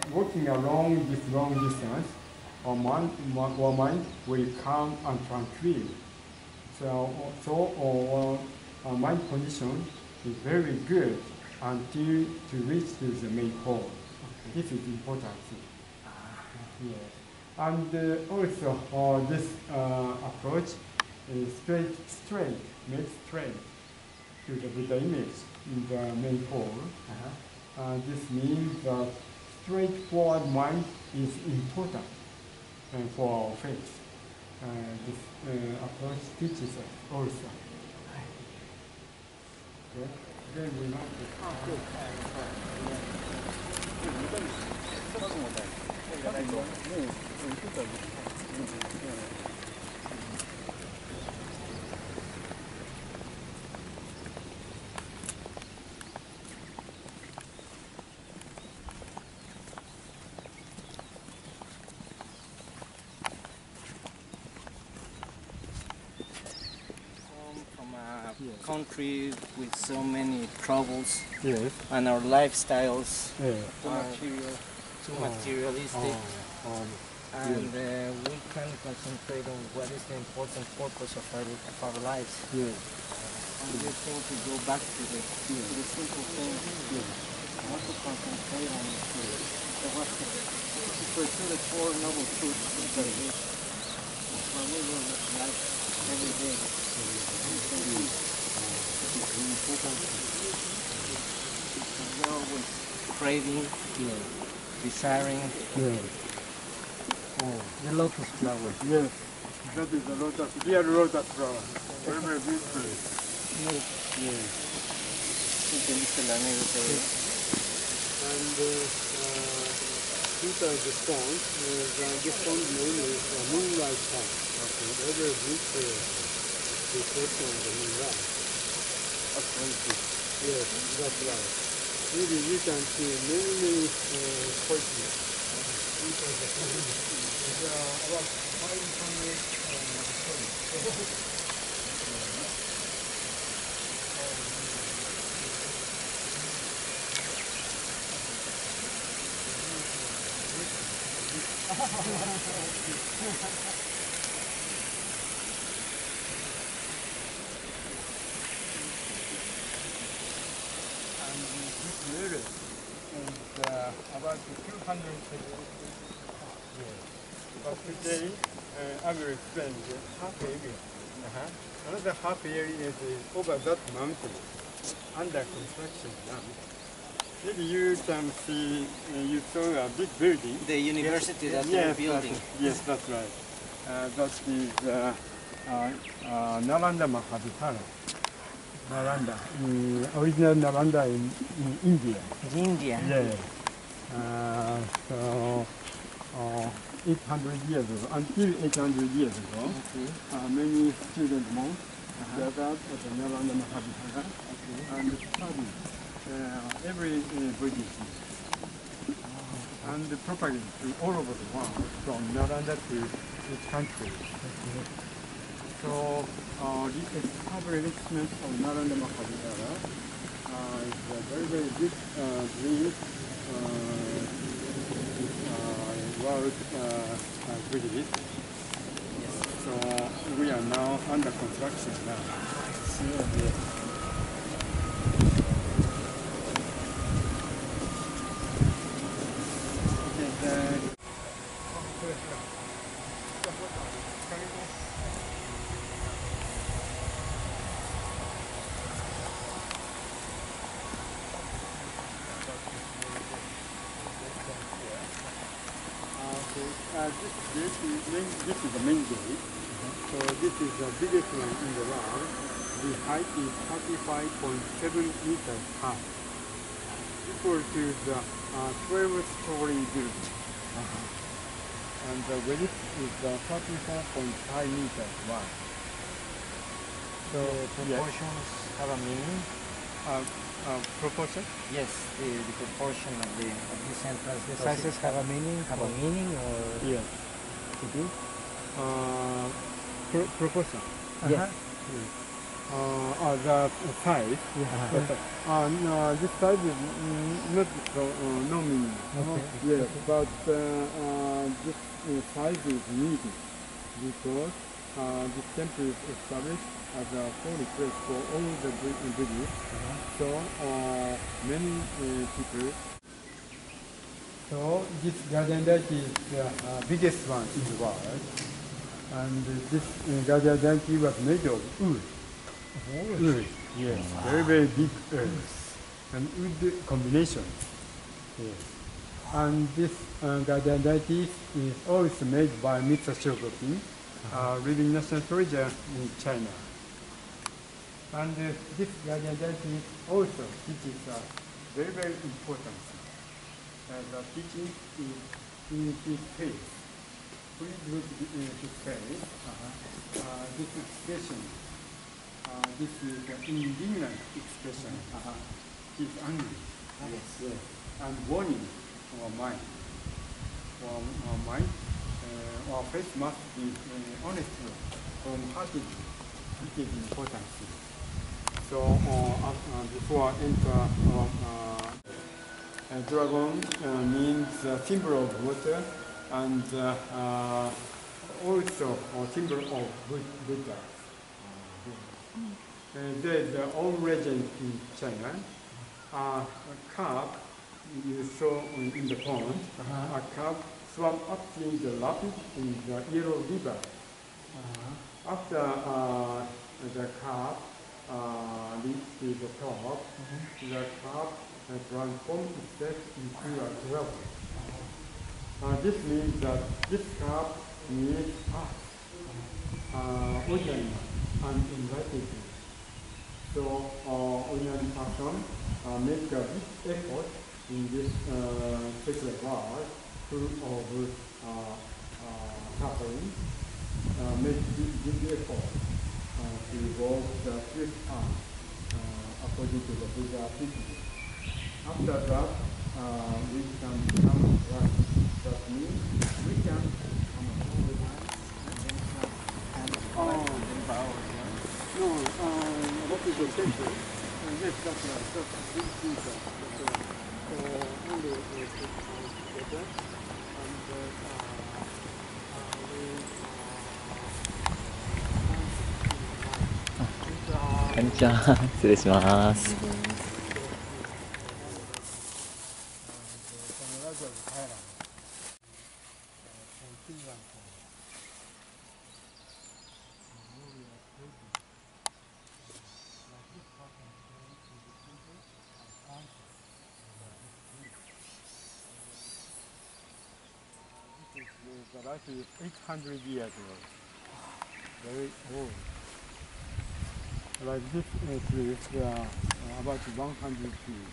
walking along this long distance, our mind will calm and tranquil. Our mind condition is very good until to reach to the main pole. Okay. This is important thing. Yes. And also this approach is straight, make straight to the Buddha image in the main pole. This means that straightforward mind is important for our faith. This approach teaches us also. Okay. Then we want country with so many troubles, yes, and our lifestyles yeah. too materialistic, and we can concentrate on what is the important purpose of our lives. Yes. And we think to go back to the simple things, not to concentrate on to pursue the Four Noble Truths that we live life every day. We're always craving, desiring. The lotus flower. Yes, that is the lotus, real lotus flower. Very, very beautiful. Yes. And inside the stone, this stone name is Moonlight Stone. Okay. Very, very beautiful reflection of the moonlight. Yes, that's right. Maybe you can see many points. Inside the stone. There are about 500 stones. And this mirror is about 200 years. But today, I will explain the half area. Another half area is over that mountain, under construction now. Maybe you can see, you saw a big building. The university that Yes, they're building. Yes, that's right. That is Nalanda Mahabharata. Nalanda, original Nalanda in India. India. Yeah. So 800 years ago, until 800 years ago, many student monks gathered at the Nalanda Mahabharata and studied every Buddhism and propagated to all over the world from Nalanda to each country. So the establishment of Nalanda Mahabharata is a very, very big dream world Buddhist. So we are now under construction now. This is the main gate. So this is the biggest one in the world. The height is 35.7 meters high, equal to the 12-story building. And the width is 34.5 meters wide. So proportions have a meaning? Proportion? Yes, the proportion of this entrance. The sizes have a meaning? Have a meaning or? Yes. It is? Proportion? Yes. the size. But, no, this size is not so, no meaning. Okay. Yes, but this size is needed because this temple is established as a holy place for all the Buddhists. So many people. So this guardian deity is the biggest one in the world. And this guardian deity was made of wood. Wood. Yes, very, very big earth. And wood combination. Yes. And this guardian deity is also made by Mitra Shogokin, living national treasure in China. And this guardian deity also teaches us very, very important thing. The teaching is in his face. Please look in his face. This expression, this is the indignant expression. He's angry. Yes. And warning our mind. Our mind, our face must be honest from heart. It is important. So before I enter, dragon means symbol of water and also a symbol of Buddha. There is the old legend in China. A carp you saw in the pond, a carp swam up in the rapid in the Yellow River. After the carp reached the top, the carp transformed itself into a dragon. This means that this carp needs us, ordinary and enlightened. So ordinary person make a big effort in this sacred world full of suffering, make big effort to evolve the fifth path according to the Buddha teaching. After that, we can become right. That means we can become a holy man and then no, what is the temple? Yes, that's right. That's big teacher. So only together and こんにちは。失礼します。 The life is 800 years old. Very old. Like this tree, there are about 100 trees.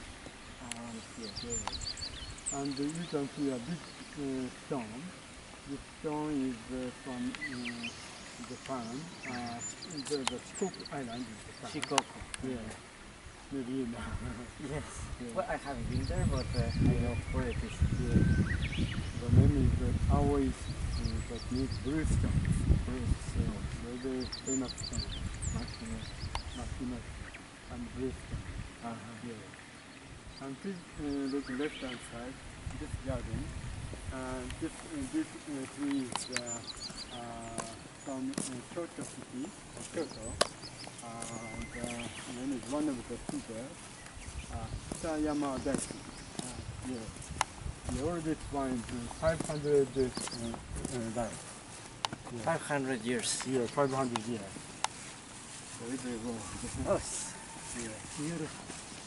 And you can see a big stone. This stone is from Japan. The Shikoku Island is Japan. Shikoku. Yeah. Maybe you know. Yes. Yeah. Well, I haven't been there, but I know where it is. Yeah. The name is Aoi, that means blue stones. Very famous stone. Makino and blue stone. Yeah. And please look left hand side, this garden. This tree is from Kyoto city, Kyoto. The name is one of the teachers, Kitayama Daishi. Yeah. The oldest one is 500 life. Yeah. 500 years. Yeah, 500 years. Very, very old. Oh, Yeah. beautiful.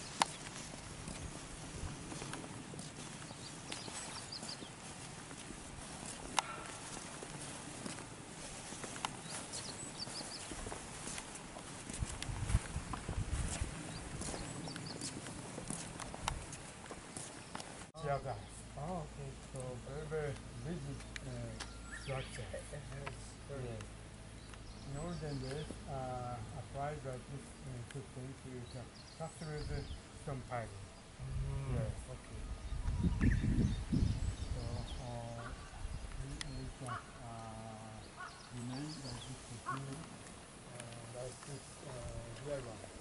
Oh, okay. So very, very rigid structure. Yes. In olden days, applied this system to the structured stone piling. Yes. Okay. So we can remain like this, like this diagram.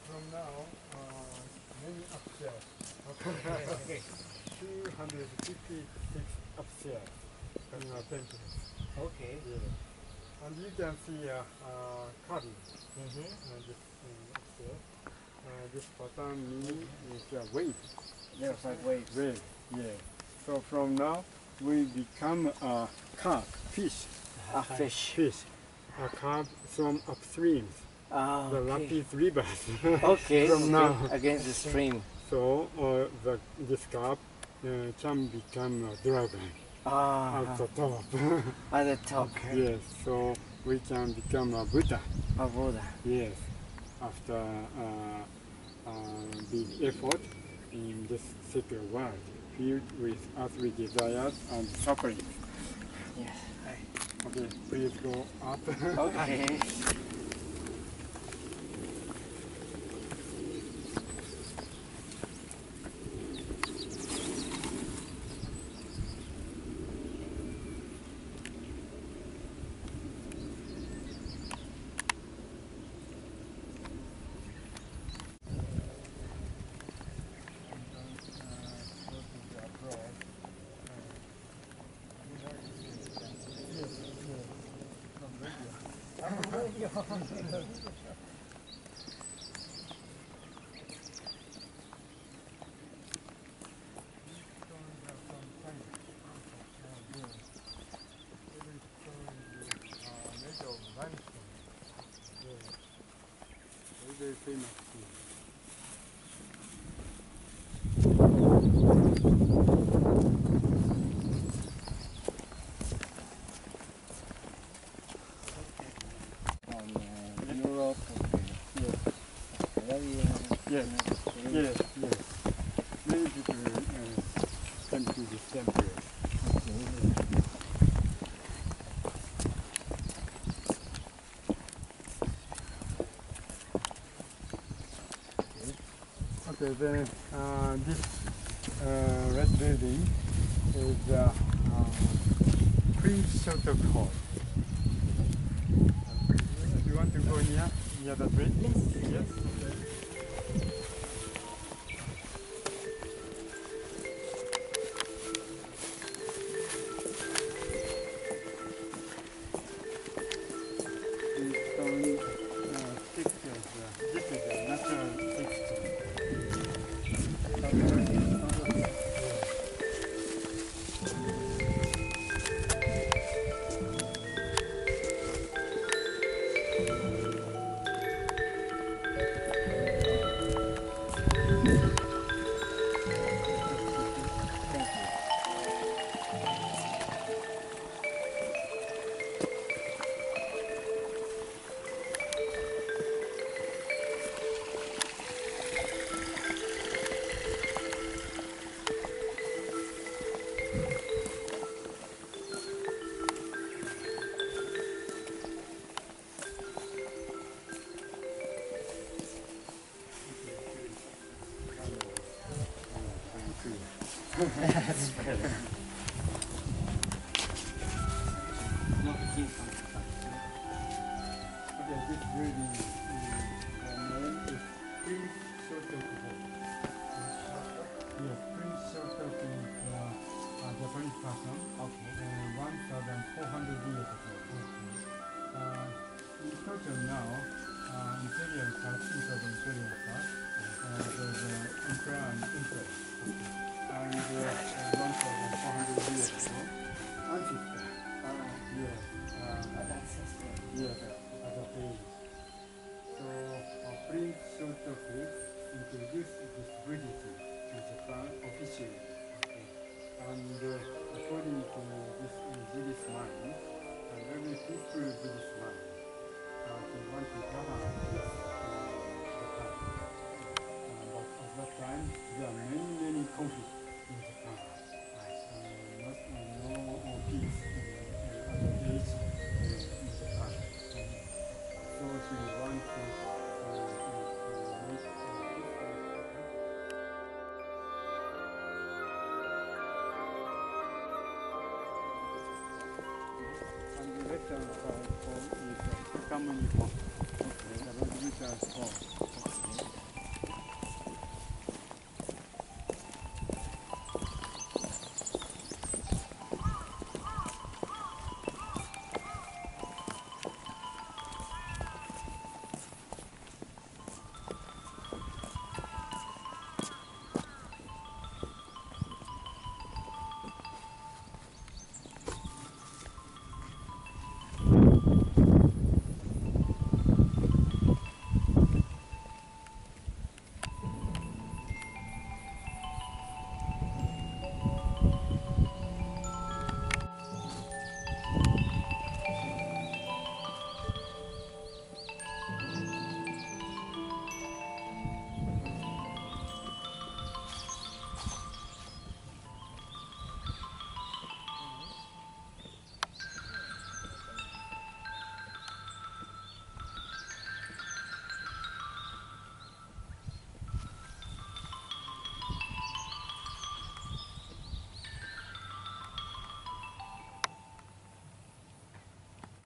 from now, many upstairs. Okay. 256 upstairs. Paintings. Okay. Yeah. And you can see a cabin. Mm-hmm. This upstairs. This pattern means is a wave. There's like waves. Wave. Yeah. So from now we become a carp, fish. A fish. Fish. A carp from upstream. Ah, The okay. rapid rivers. Okay. From now. Against the stream. So this carp can become a dragon Ah. at the top. At the top. Yes. So we can become a Buddha. A Buddha. Yes. After big effort in this secret world, filled with earthly desires and suffering. Yes. Okay, please go up. Okay. Very famous. From Europe, Australia. Yes, yes, yes. Many people come to this temple. Okay, then this red building is Prince Shelter Hall. You want to go near the bridge? Yes. This is a natural texture. That's better. Okay, this building name is Prince Shotoku Hall. Yes, Prince Shotoku is a Japanese person. Okay. 1,400 years ago. In Tokyo now, imperial part, inside the imperial part, there's an emperor and empress. And 1,400 years ago, ancestor. Yes. Yes, as a page. So Prince Shotoku introduced this Buddhism to Japan officially. And according to this Buddhist mind, very peaceful Buddhist mind, they want to govern this Japan. But at that time, there are many conflicts in Japan. No peace at the age in Japan. So she wants to make and the western hall is Sakamuni Hall. The residential hall.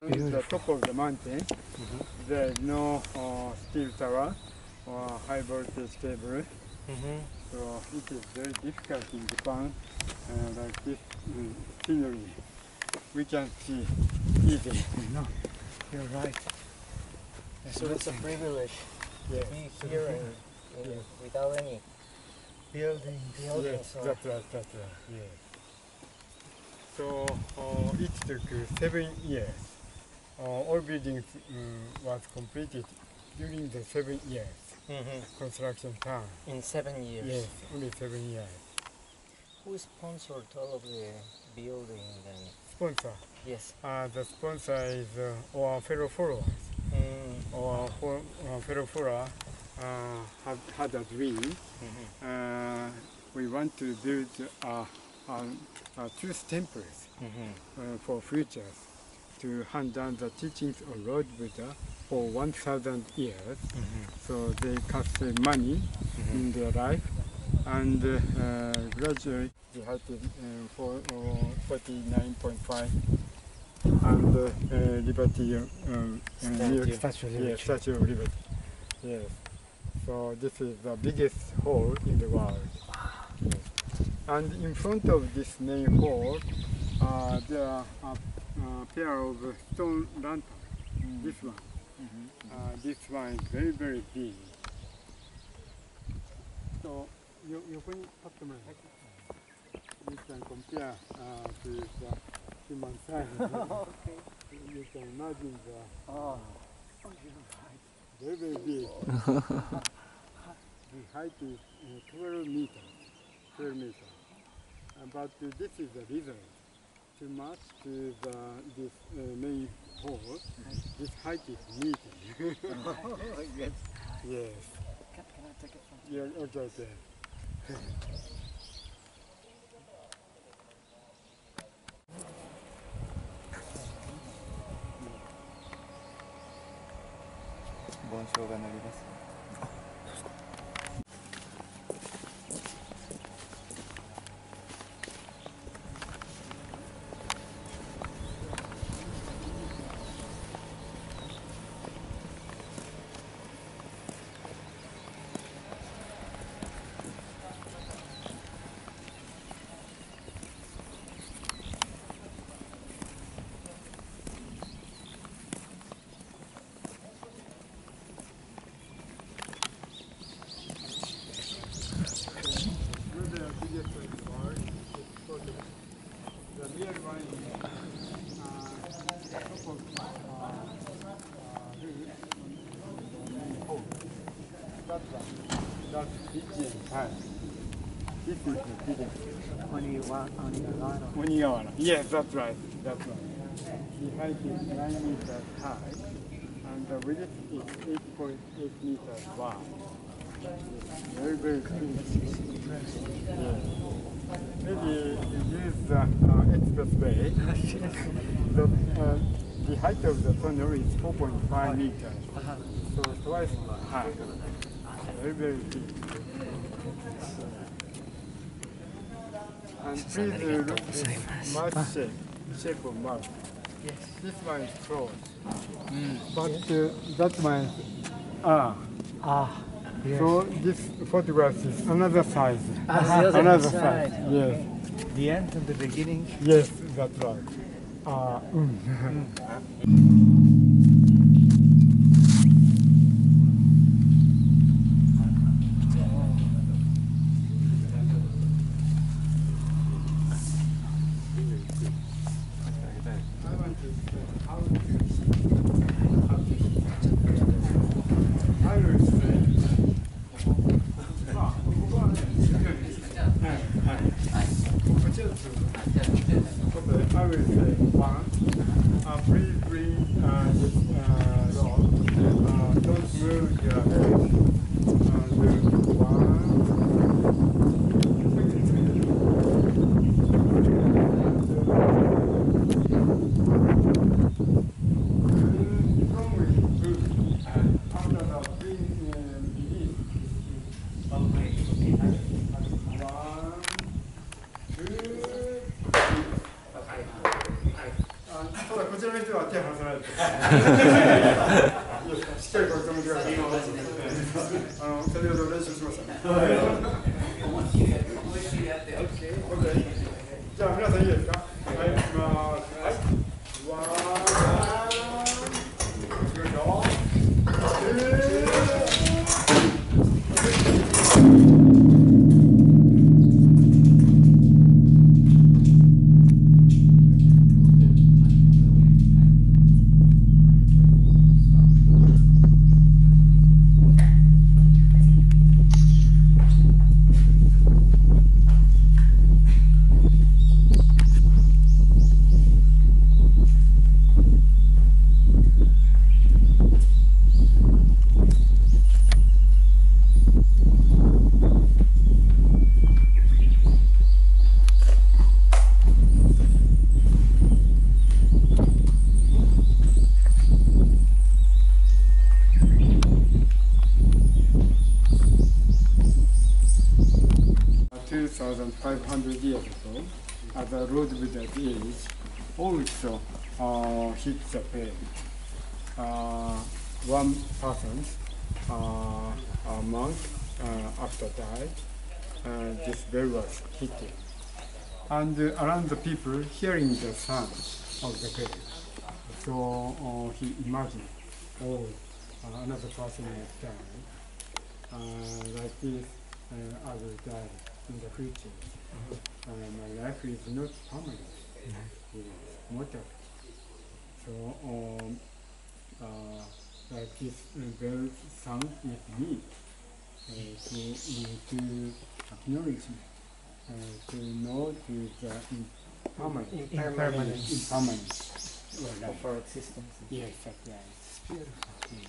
It's the top of the mountain. There is no steel tower or high voltage cable. So it is very difficult in Japan, like this scenery. We can see easily. No. You're right. So it's a privilege Yes. to be here without any Buildings. buildings. Yes, that's right. Yes. So it took 7 years. All buildings was completed during the 7 years construction time. In 7 years. Yes, only 7 years. Who sponsored all of the building and Sponsor. yes. The sponsor is our fellow followers. Our fellow follower had a dream. We want to build truth temples for futures to hand down the teachings of Lord Buddha for 1,000 years. So they can save money in their life and gradually they had for 49.5 and Liberty Statue of Yes, Statue of Liberty. Yes. So this is the biggest hall in the world. Yes. And in front of this main hall, there are a pair of stone lanterns. This one. This one is very, very big. So, 横に立ってもらえますか? You can compare to the human size. You can imagine the very, very big. The height is 12 meters. 12 meters. But this is the reason. To match to this main hall, this height is needed. Yes. Yes. Can I take it from Yeah, okay. 紋章が塗ります。That's kitchen. This is the kitchen. Onigawara. Yes, that's right. That's right. The height is 9 meters high, and the width is 8.8 meters wide. Very, very big. Yes. Maybe use the expressway. The height of the tunnel is 4.5 meters, so twice high. Very, very big. And please look at the mouth shape of mouth. Yes. This one is closed. But that one is yes. So this photograph is another size. Another side. Yes. The end and the beginning. Yes, that's right. I will say one. Please bring しっかりこれ止めてください。先ほど練習しましたね。じゃあ皆さんいいですか。はい、いきます。はい。$2,500 years ago, as a road with the age, also hit the bed. One person, a monk, after died, this bell was hitting. And around the people hearing the sound of the bell. So he imagined, oh, another person has died. Like this, I will die in the future. My life is not permanent, it's mortal. So like this bell sound is me to acknowledge me, to know the impermanence of our existence. Yes, that's right. It's beautiful.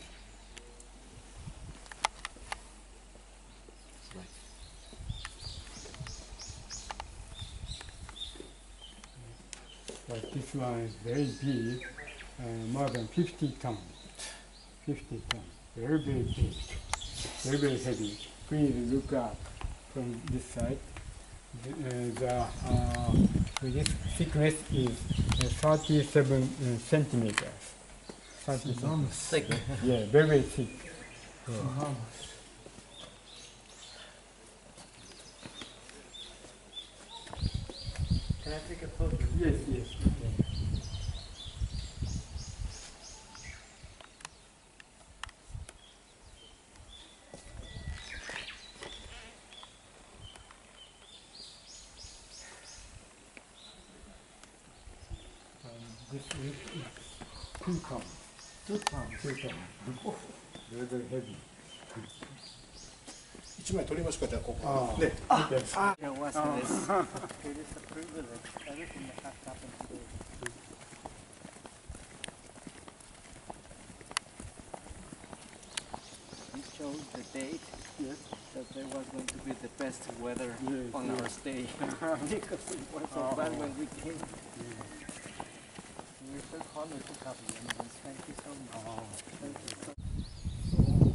But this one is very big, more than 50 tons. 50 tons, very, very big, very, very heavy. Please look up from this side. This thickness is 37 centimeters. 37. Enormous. Thick. Yeah, very, very thick. Yeah. Can I take a photo? Yes, yes. This is 2 tons. 2 tons. 2 tons. Very, very heavy. 一枚取りましょうか、じゃあここ。 Ah, ね。 yes. It was this. It is a privilege. Everything that has happened today. We chose the date Yes. that there was going to be the best weather Yes, on yes. our stay because it was so bad when we came. We're so honored to have you, and thank you so much. Thank you so much.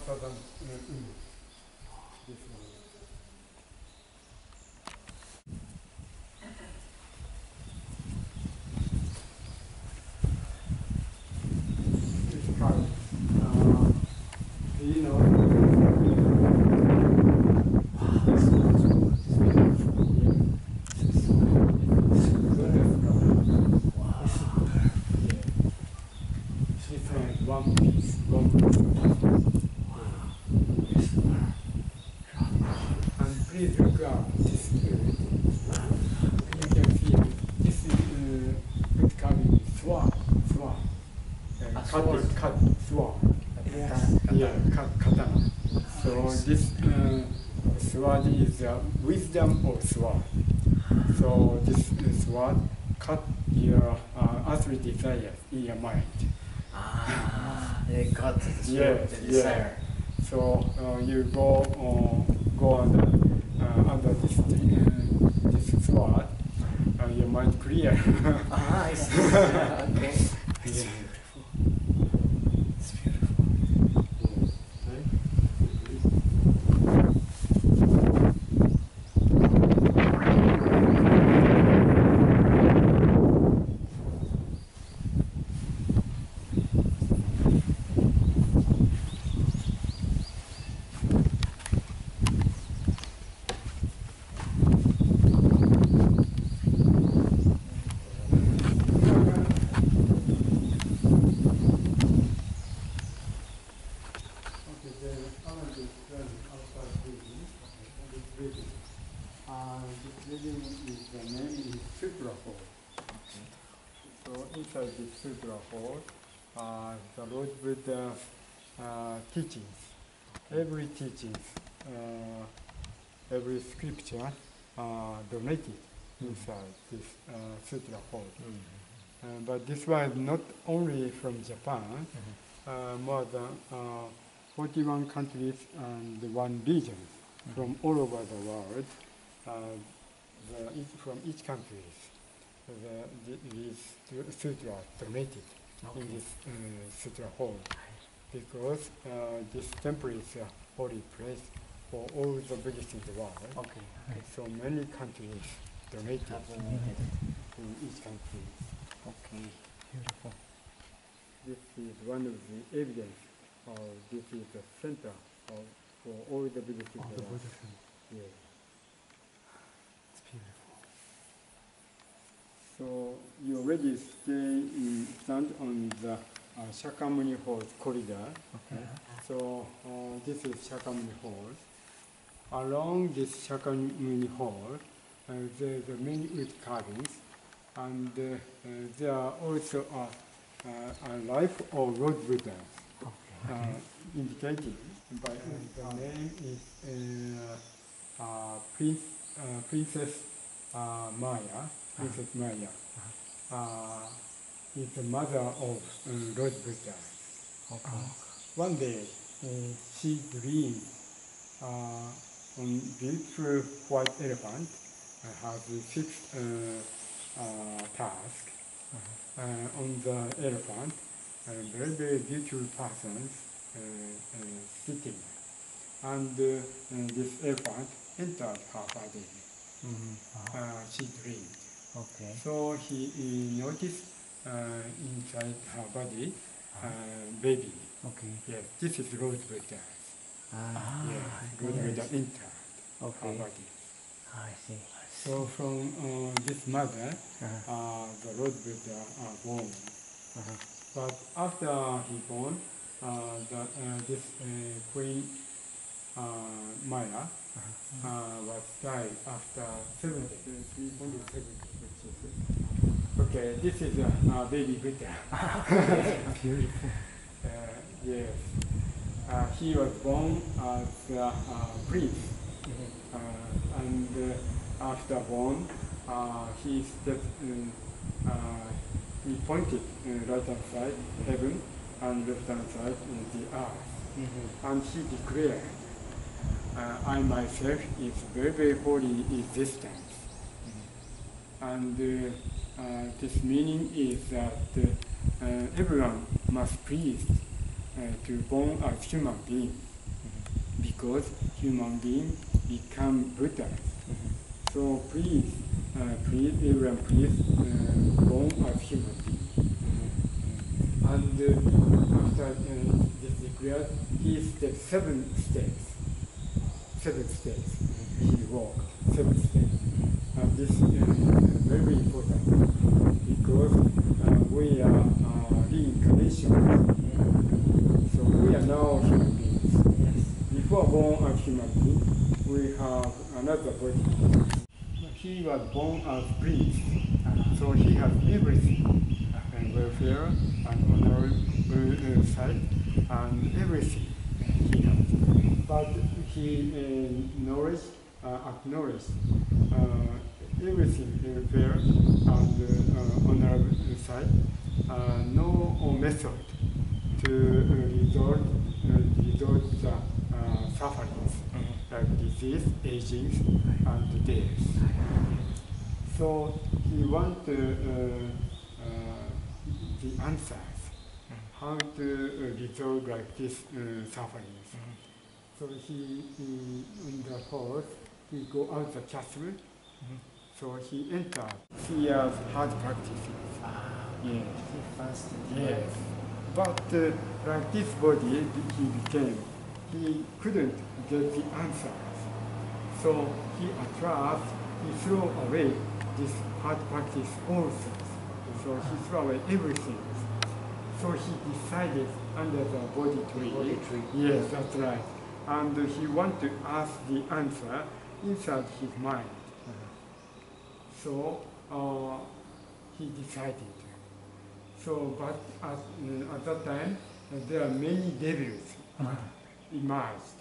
faster than English. This one. This card. Do you know? One piece, one piece. And please look up this spirit. You can feel this is good carving sword. Cut, sword. Yeah, katana. So this sword is wisdom of sword. So this sword cut your earthly desires in your mind. They got the Yes, desire. So you go under this sword, your mind clear. I see. Okay. It's Yeah. beautiful. It's beautiful. Okay, the other is outside building. This building. This building is the name is Sutra Hall. So inside this Sutra Hall, the Lord Buddha teachings. Every teachings, every scripture donated inside this Sutra Hall. But this was not only from Japan, more than 41 countries and one region from all over the world. From each country, these sutras donated in this sutra hall, because this temple is a holy place for all the Buddhists in the world. Okay. So many countries donated in each country. Okay. Beautiful. This is one of the evidence of this is the center for all the Buddhists in the world. Yeah. It's beautiful. So you already stand on the Shakyamuni Hall corridor. Okay. So this is Shakyamuni Hall. Along this Shakyamuni Hall, there's many wood carvings, and there are also a life of Lord Buddha indicated by the name is Princess Maya. Princess Maya is the mother of Lord Buddha. Okay. One day she dreamed on beautiful white elephant has 6 tasks on the elephant. Very, very beautiful persons sitting, and this elephant entered her body. She dreamed. Okay. So he noticed inside her body baby. Okay. Yes, this is Lord Buddha. Yes, Lord Buddha entered her Okay. body. I see. So from this mother, the Lord Buddha born. But after he born, this Queen Maya was died after 370. Okay, this is baby Buddha. Beautiful. Yes. He was born as a prince, and after born, he pointed right hand side heaven and left hand side the earth, and he declared, "I myself is very, very holy existence." And this meaning is that everyone must please to born as human beings. because human beings become Buddha. So please, everyone please born as human being. And after this declared, he stepped 7 steps. 7 steps. He walked 7 steps. And this is very important because we are reincarnation. So we are now human beings. Before born as human beings, we have another body. He was born as priest, so he has everything, and welfare, and honorable side, and everything he has. But he acknowledged everything, welfare, and honorable side, no method to resolve the sufferings like disease, aging, and death. So he wanted the answers, how to resolve like this sufferings. So he in the horse, he go out the castle. So he entered. He has hard practices. Yes. He fasted. Yes. But like this body he became, he couldn't get the answers. So he at last, he threw away this hard practice also. So he threw away everything. So he decided under the body tree. Yes, that's right. And he wanted to ask the answer inside his mind. So he decided. So, but at that time, there are many devils emerged.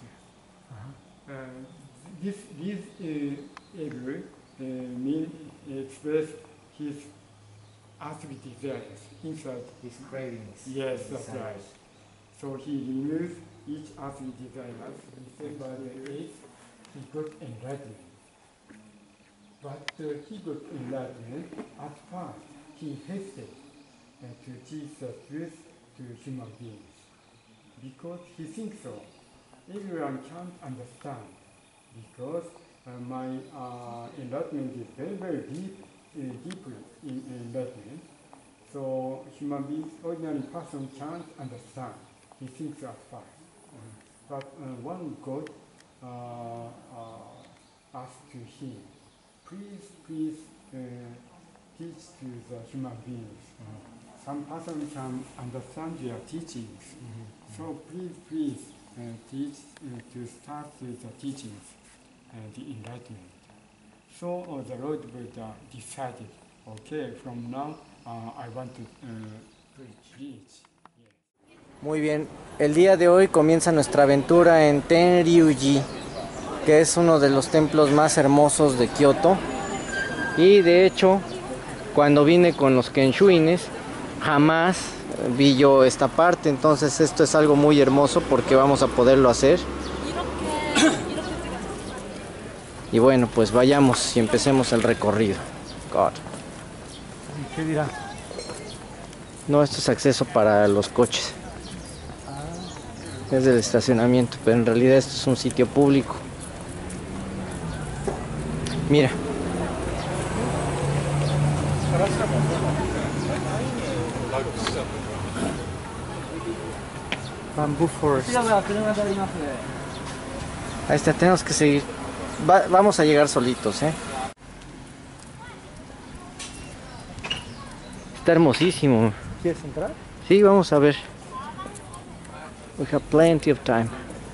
These evil express his earthly desires inside His cravings. Yes, that's right. So he removed each earthly desire. December the 8th, he got enlightenment. But he got enlightenment. At first, he hesitated to teach the truth to human beings because he thinks so. Everyone can't understand because my enlightenment is very, very deep, deeply in enlightenment. So human beings, ordinary person can't understand. He thinks at first. But one God asked to him, please teach to the human beings. Some person can understand your teachings. So please teach to start with the teachings and the enlightenment. So the Lord Buddha decided, okay, from now I want to preach. Muy bien, el día de hoy comienza nuestra aventura en Tenryuji, que es uno de los templos más hermosos de Kioto. Y de hecho, cuando vine con los Kenshuines, jamás vi yo esta parte. Entonces esto es algo muy hermoso porque vamos a poderlo hacer. Y bueno, pues vayamos y empecemos el recorrido. God. ¿Qué dirá? No, esto es acceso para los coches. Es del estacionamiento, pero en realidad esto es un sitio público. Mira. Bamboo forest. Ahí está, tenemos que seguir. Vamos a llegar solitos, ¿eh? Está hermosísimo. ¿Quieres entrar? Sí, vamos a ver. We have plenty of time.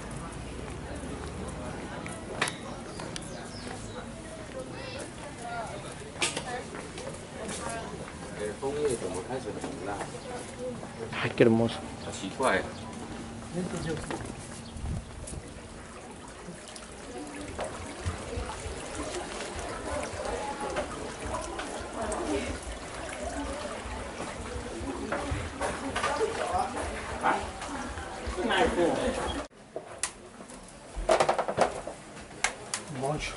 Ay, qué hermoso. Mucho.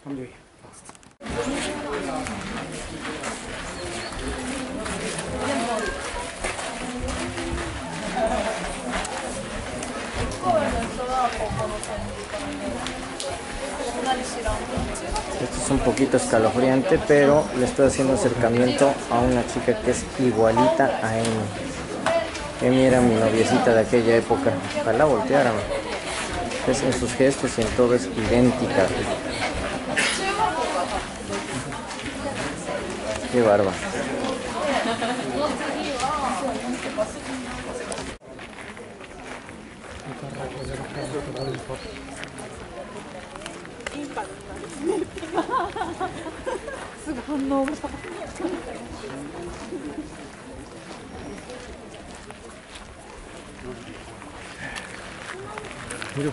Hungary first. Esto es un poquito escalofriante, pero le estoy haciendo acercamiento a una chica que es igualita a Amy. Amy era mi noviecita de aquella época. Ojalá volteara. Es en sus gestos y en todo es idéntica. Qué bárbaro. Mira.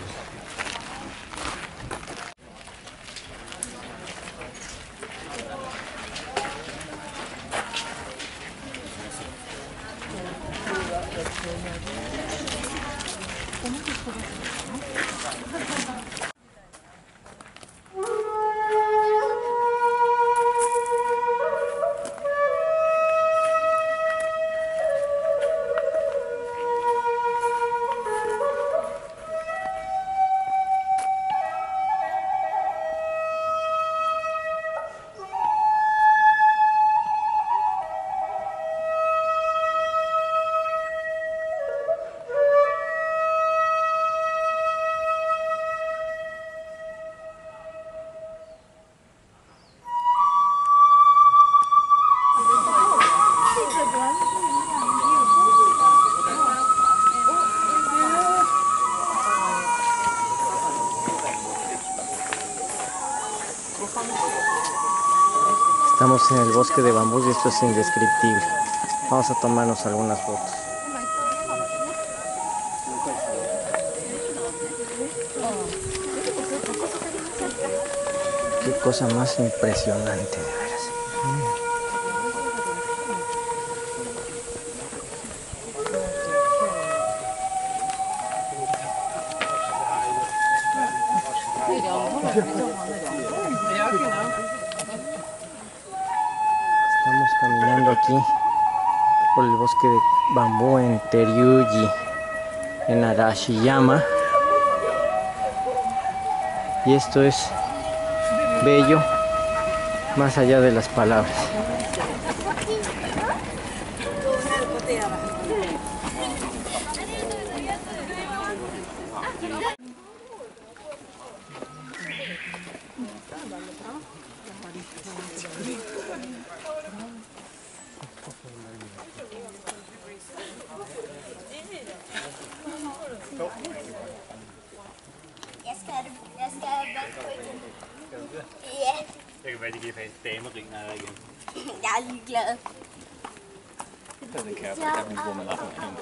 Estamos en el bosque de bambús y esto es indescriptible. Vamos a tomarnos algunas fotos. Qué cosa más impresionante, de veras. Estamos caminando aquí por el bosque de bambú en Teryuji, en Arashiyama. Y esto es bello más allá de las palabras. Det kan være, de giver faktisk dameriner igen. Jeg er ligeglad. Så den kan jeg for hvor man lader hende.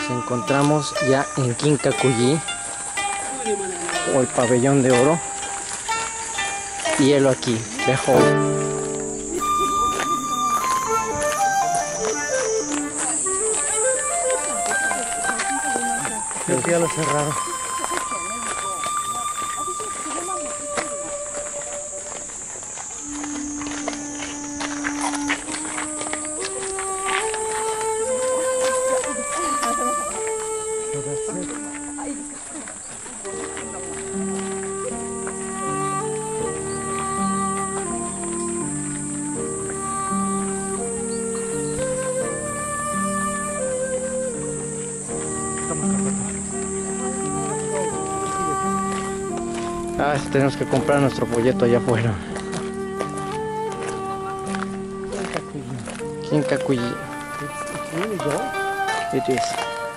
Nos encontramos ya en Kinkakuji, o el pabellón de oro. Y hielo aquí, behold. Creo que ya lo cerraron. Ah, tenemos que comprar nuestro folleto allá afuera. Kinkakuji. It's really good. It is.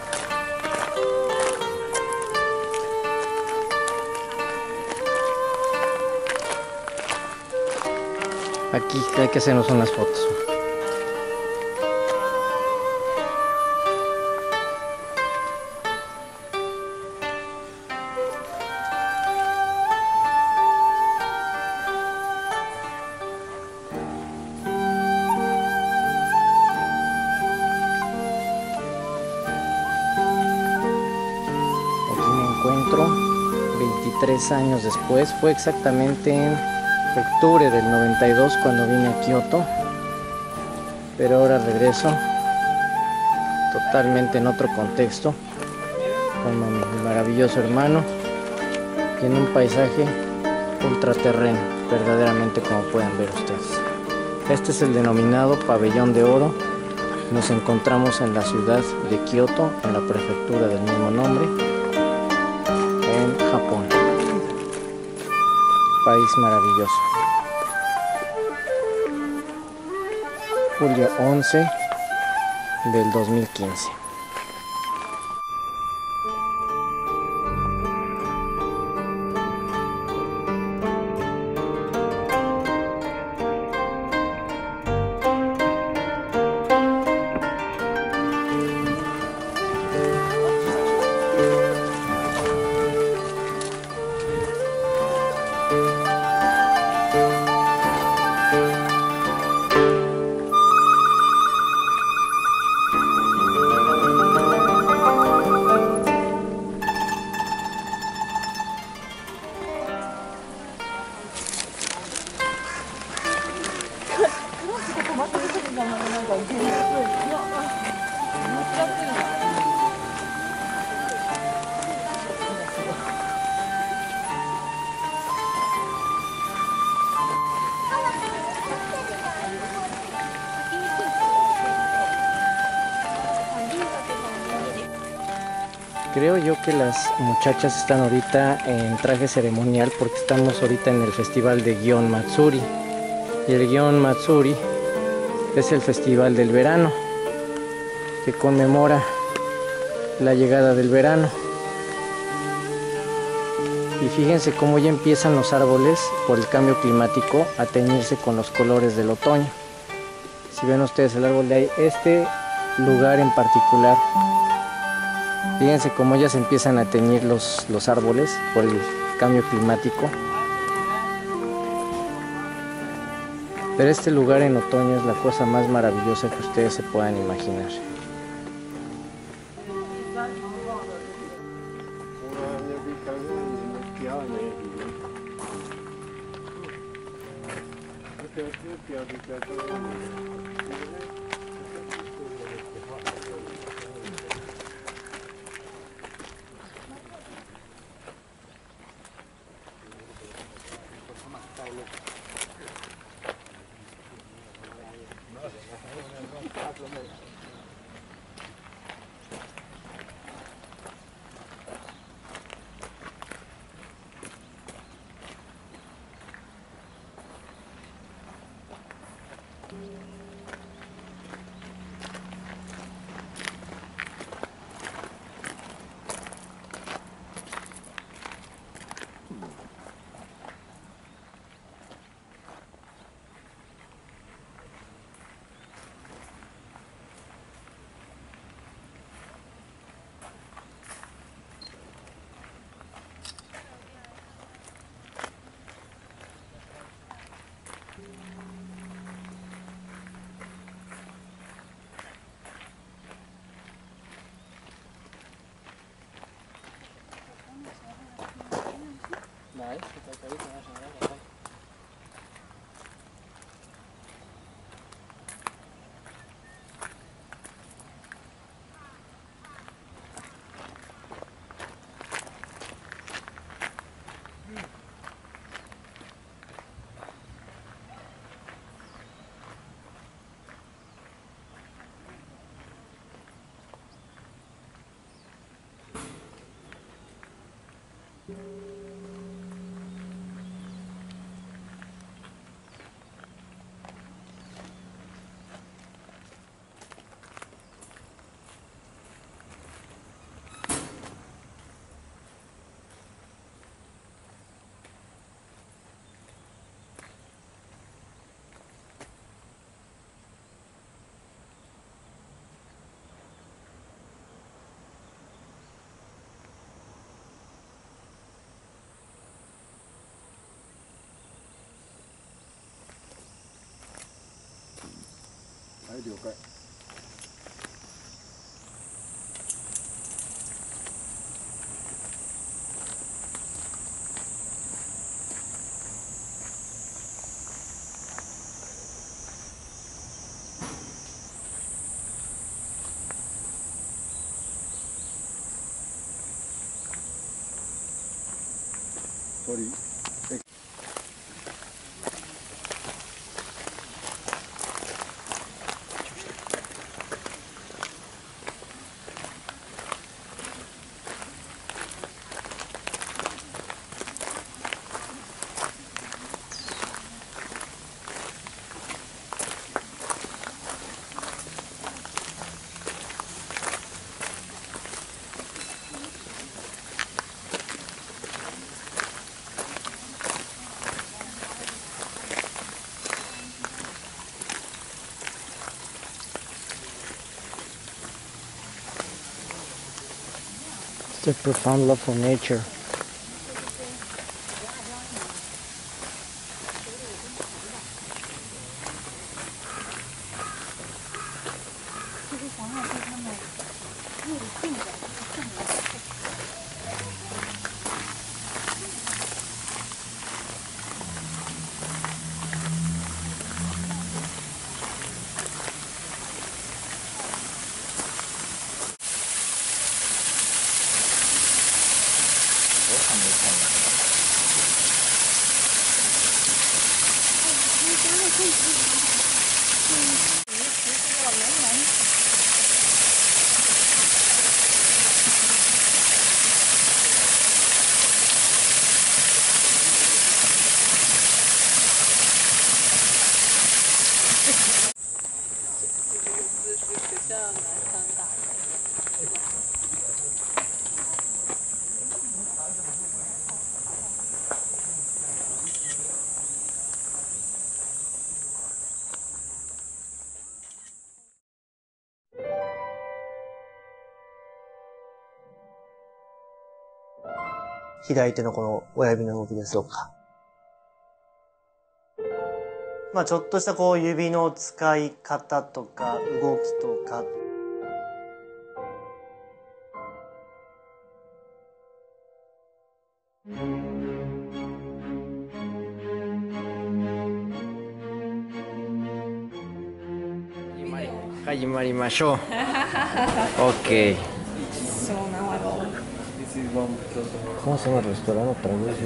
Aquí hay que hacernos unas fotos. Aquí me encuentro 23 años después. Fue exactamente en octubre del 92 cuando vine a Kioto, pero ahora regreso totalmente en otro contexto con mi maravilloso hermano y en un paisaje ultraterreno, verdaderamente, como pueden ver ustedes. Este es el denominado pabellón de oro. Nos encontramos en la ciudad de Kioto, en la prefectura del mismo nombre, en Japón. País maravilloso. Julio 11 del 2015. Creo yo que las muchachas están ahorita en traje ceremonial porque estamos ahorita en el festival de Gion Matsuri. Y el Gion Matsuri es el festival del verano que conmemora la llegada del verano. Y fíjense cómo ya empiezan los árboles por el cambio climático a teñirse con los colores del otoño. Si ven ustedes el árbol de ahí, este lugar en particular, fíjense cómo ya se empiezan a teñir los árboles por el cambio climático. Pero este lugar en otoño es la cosa más maravillosa que ustedes se puedan imaginar. はい、了解。Sorry. The profound love for nature. 左手のこの親指の動きですとか。まあちょっとしたこう指の使い方とか動きとか。 始まりましょう。OK. ¿Cómo se llama el restaurante otra vez?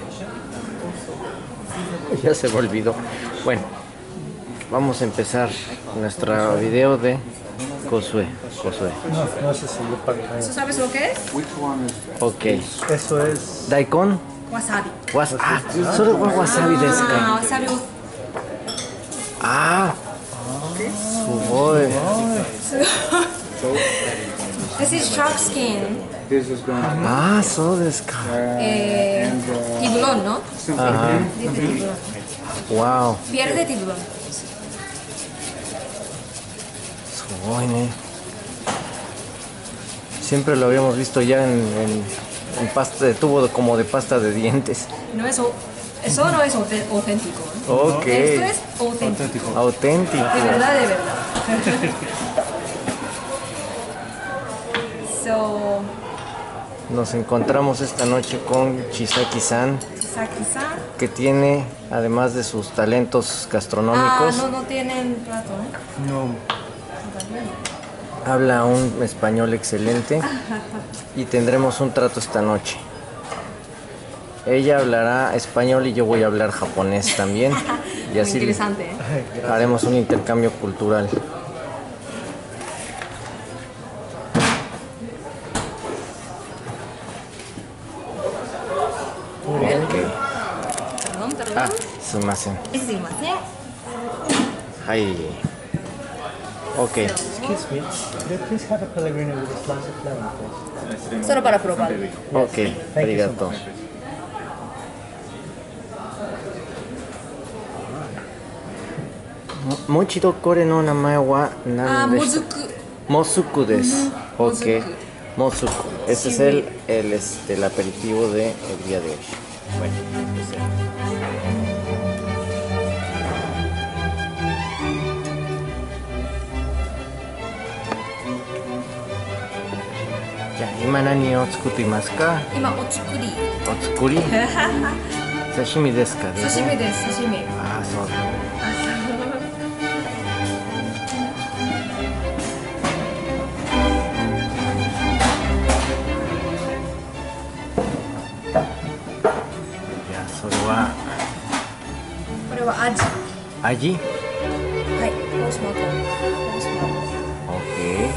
Ya se me olvidó. Bueno, vamos a empezar nuestro video de Josué. No sé si yo para. ¿Eso sabes lo que es? Ok. Eso es. Daikon. Wasabi. Solo wasabi desu ka? Wasabi. Sugoi. This is shark skin. This is going to So desu ka. Tiburón, ¿no? Ajá. Dice tiburón. Wow. Piel de tiburón. Sugoi, ne. Siempre lo habíamos visto ya en pasta de tubo como de pasta de dientes. No es, eso no es auténtico. ¿Eh? Ok. Esto es auténtico. Auténtico. De verdad, de verdad. So, Nos encontramos esta noche con Chisaki-san. Saki-san. que tiene, además de sus talentos gastronómicos, No tienen plato, No. Todavía no. habla un español excelente y tendremos un trato esta noche. Ella hablará español y yo voy a hablar japonés también. Y Muy así interesante, haremos un intercambio cultural. Perdón, perdón. Ah, sumimasen. Sumimasen. Hai. Ok. Excuse me, could I please have a Pellegrino with a slice of lemon, please? Solo para probar. Ok, arigato. Mochido kore no namae wa nan desu? Mozuku desu. Ok. Mozuku. Este es el aperitivo del día de hoy. Bueno,じゃあ今何を作っていますか？ 今お作り。 お作り？刺身ですかね？ 刺身です刺身。 ああ、そうそう。じゃあそれはこれは味。 味？ はい。コースマコ。コースマコ。 オッケー。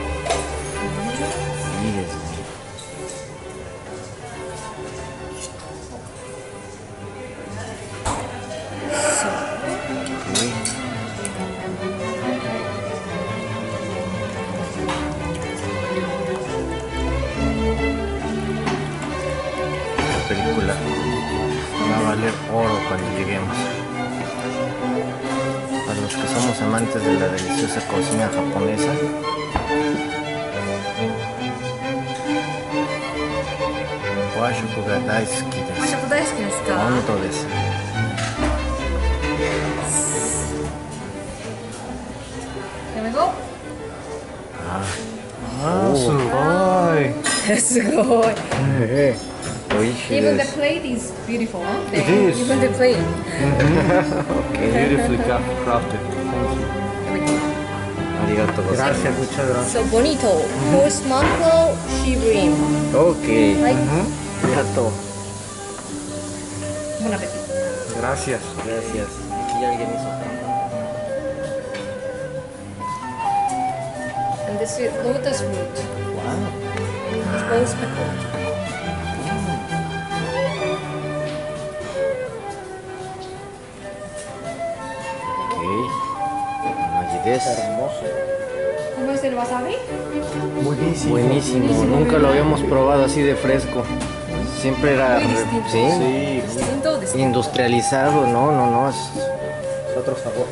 いいですね。La película va a valer oro cuando lleguemos. Para los que somos amantes de la deliciosa cocina japonesa, Washokuが大好きです。 和食大好きですか？ 本当です。 Here we go. すごい。 すごい。 美味しい Even で the す。 plate is beautiful. Huh? It is. Even the plate. Beautifully crafted. Thank you. ありがとうございます。 Gracias, muchas gracias. So bonito. Horse mantle, shibrim. OK。 はい。 ありがとう。 Buen apetito. Gracias. Gracias. Aquí ya alguien hizo trampa. And this is lotus root. Wow. It's both pickled. ¿Cómo es el wasabi? Buenísimo. Buenísimo. Nunca lo habíamos probado así de fresco. Siempre era Muy distinto. ¿sí? Distinto, distinto. Industrializado. No, es Otro sabor.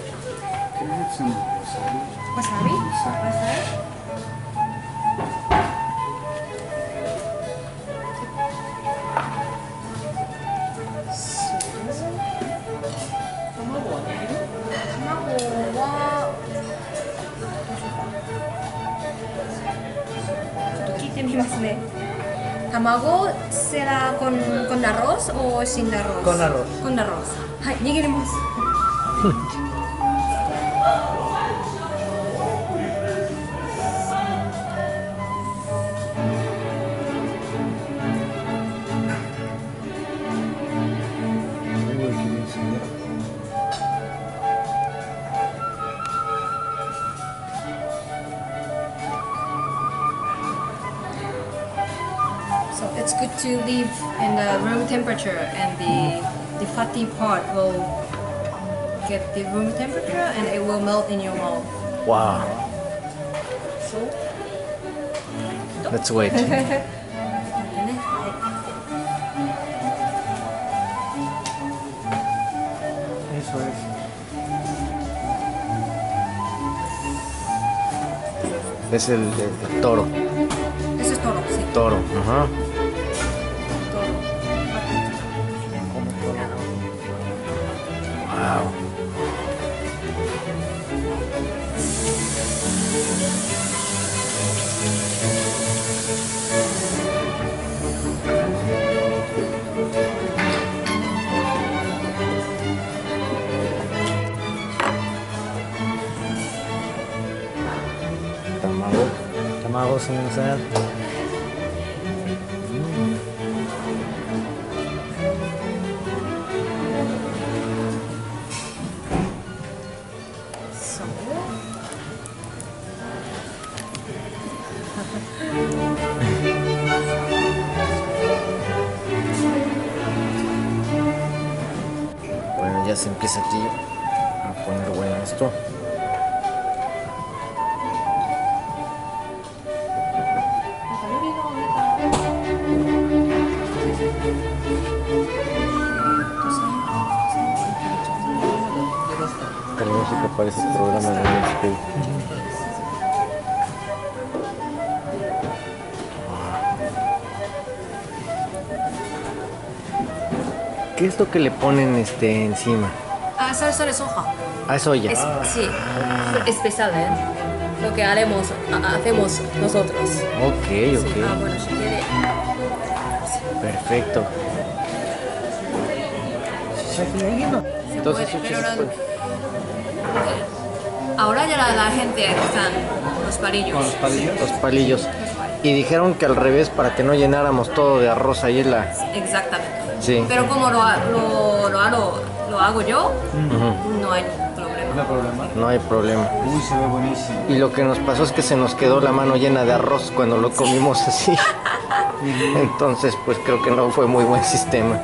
Wasabi? Wasabi? ¿Tamago será con arroz o sin arroz? Con arroz. Con arroz. Hai, nigirimasu. So it's good to leave in the room temperature, and the fatty part will get the room temperature and it will melt in your mouth. wow. So, Let's wait. ね、はい。 Eso es. Es el toro. Eso es toro, sí. Toro. Ajá. Toro. Wow. Oh, sumimasen. Bueno, ya se empieza aquí a poner bueno esto. La música parece el programa de Netflix. ¿Qué es lo que le ponen encima? Salsa de soja. Ah, soya. Sí, especial, ¿eh? Lo que hacemos nosotros. Ok, Sí. ok. Bueno, si quiere. Perfecto. Entonces, Se puede, pero ahora ya la gente están los palillos. los palillos. Los palillos. Y dijeron que al revés para que no llenáramos todo de arroz ahí en la... Exactamente. Sí. Pero como lo hago yo, no hay problema. No hay problema. Uy, se ve buenísimo. Y lo que nos pasó es que se nos quedó la mano llena de arroz cuando lo comimos así. Entonces, pues creo que no fue muy buen sistema.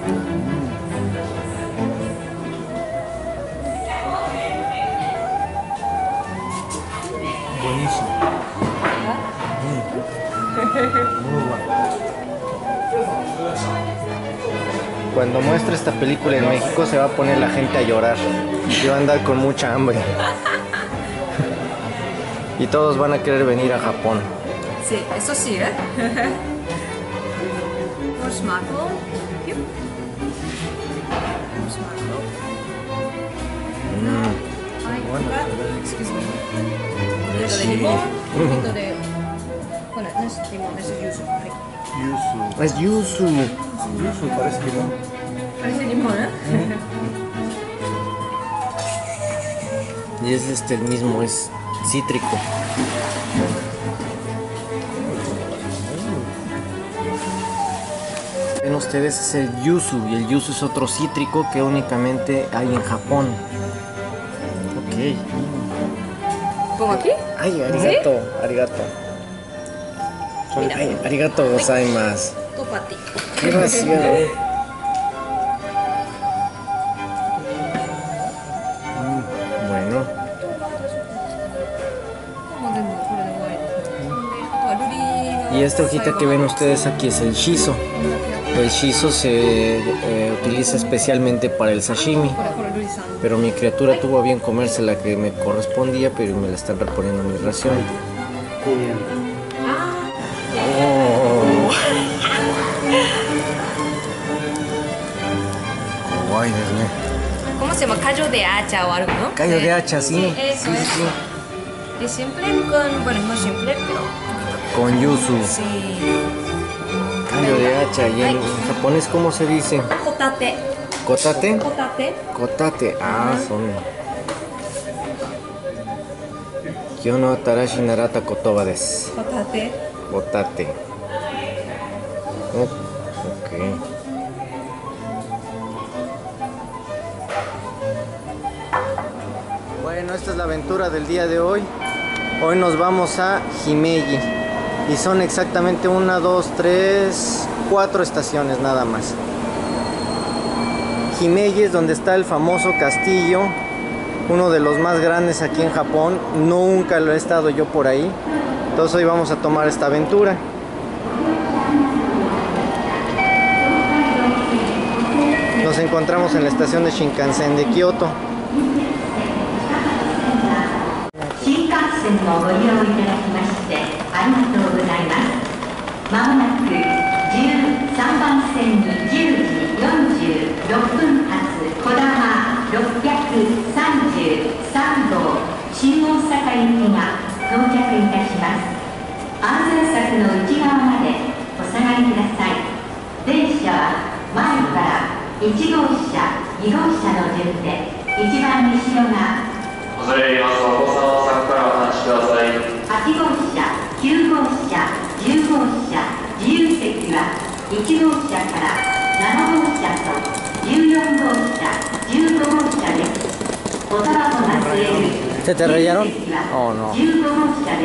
Buenísimo. Muy bueno. Cuando muestre esta película en México se va a poner la gente a llorar y va a andar con mucha hambre. Y todos van a querer venir a Japón. Sí, eso sí, ¿eh? Por smartphone. Excuse me. Un poquito de limón, un poquito de... Bueno, no es limón, es yuzu. Yuzu. Es yuzu. Yuzu parece limón. Parece limón, ¿eh? Y es el mismo, es cítrico. Ven ustedes, es el yuzu, y el yuzu es otro cítrico que únicamente hay en Japón. Ok. ¿Pongo aquí? Ay, arigato, arigato. Mira. Ay, arigato gozaimasu. Todo para ti. Demasiado. Bueno, y esta hojita que ven ustedes aquí es el shiso. El shiso se utiliza especialmente para el sashimi, pero mi criatura tuvo a bien comerse la que me correspondía, pero me la están reponiendo a mi ración. Oh. Guay, desde. ¿Cómo se llama? Callo de hacha o algo, ¿no? Callo de hacha, sí. Eso es. Y simple con... Bueno, no simple, pero... Con yuzu. Sí. Callo de hacha. ¿Y en japonés cómo se dice? Hotate. ¿Kotate? Hotate. Kotate. Ah, son. Kyo no tarashi narata kotoba desu. Hotate. Hotate. Oh, ok. Bueno, esta es la aventura del día de hoy. Hoy nos vamos a Himeji. Y son exactamente 1, 2, 3, 4 estaciones nada más. Himeji es donde está el famoso castillo, uno de los más grandes aquí en Japón. Nunca lo he estado yo por ahí. Entonces hoy vamos a tomar esta aventura. Nos encontramos en la estación de Shinkansen de Kioto. 新幹線のご利用いただきましてありがとうございます。まもなく13番線に10時46分発こだま633号新大阪行きが到着いたします。安全柵の内側までお下がりください。電車は前から1号車、2号車の順で一番後ろが恐れ入ります。お子さんは柵からお離しください。8号車、9号車、 1号車から7号車と14号車、15号車です。おタバコが吸える ¿Se te rayaron? Oh, no. 15号車です。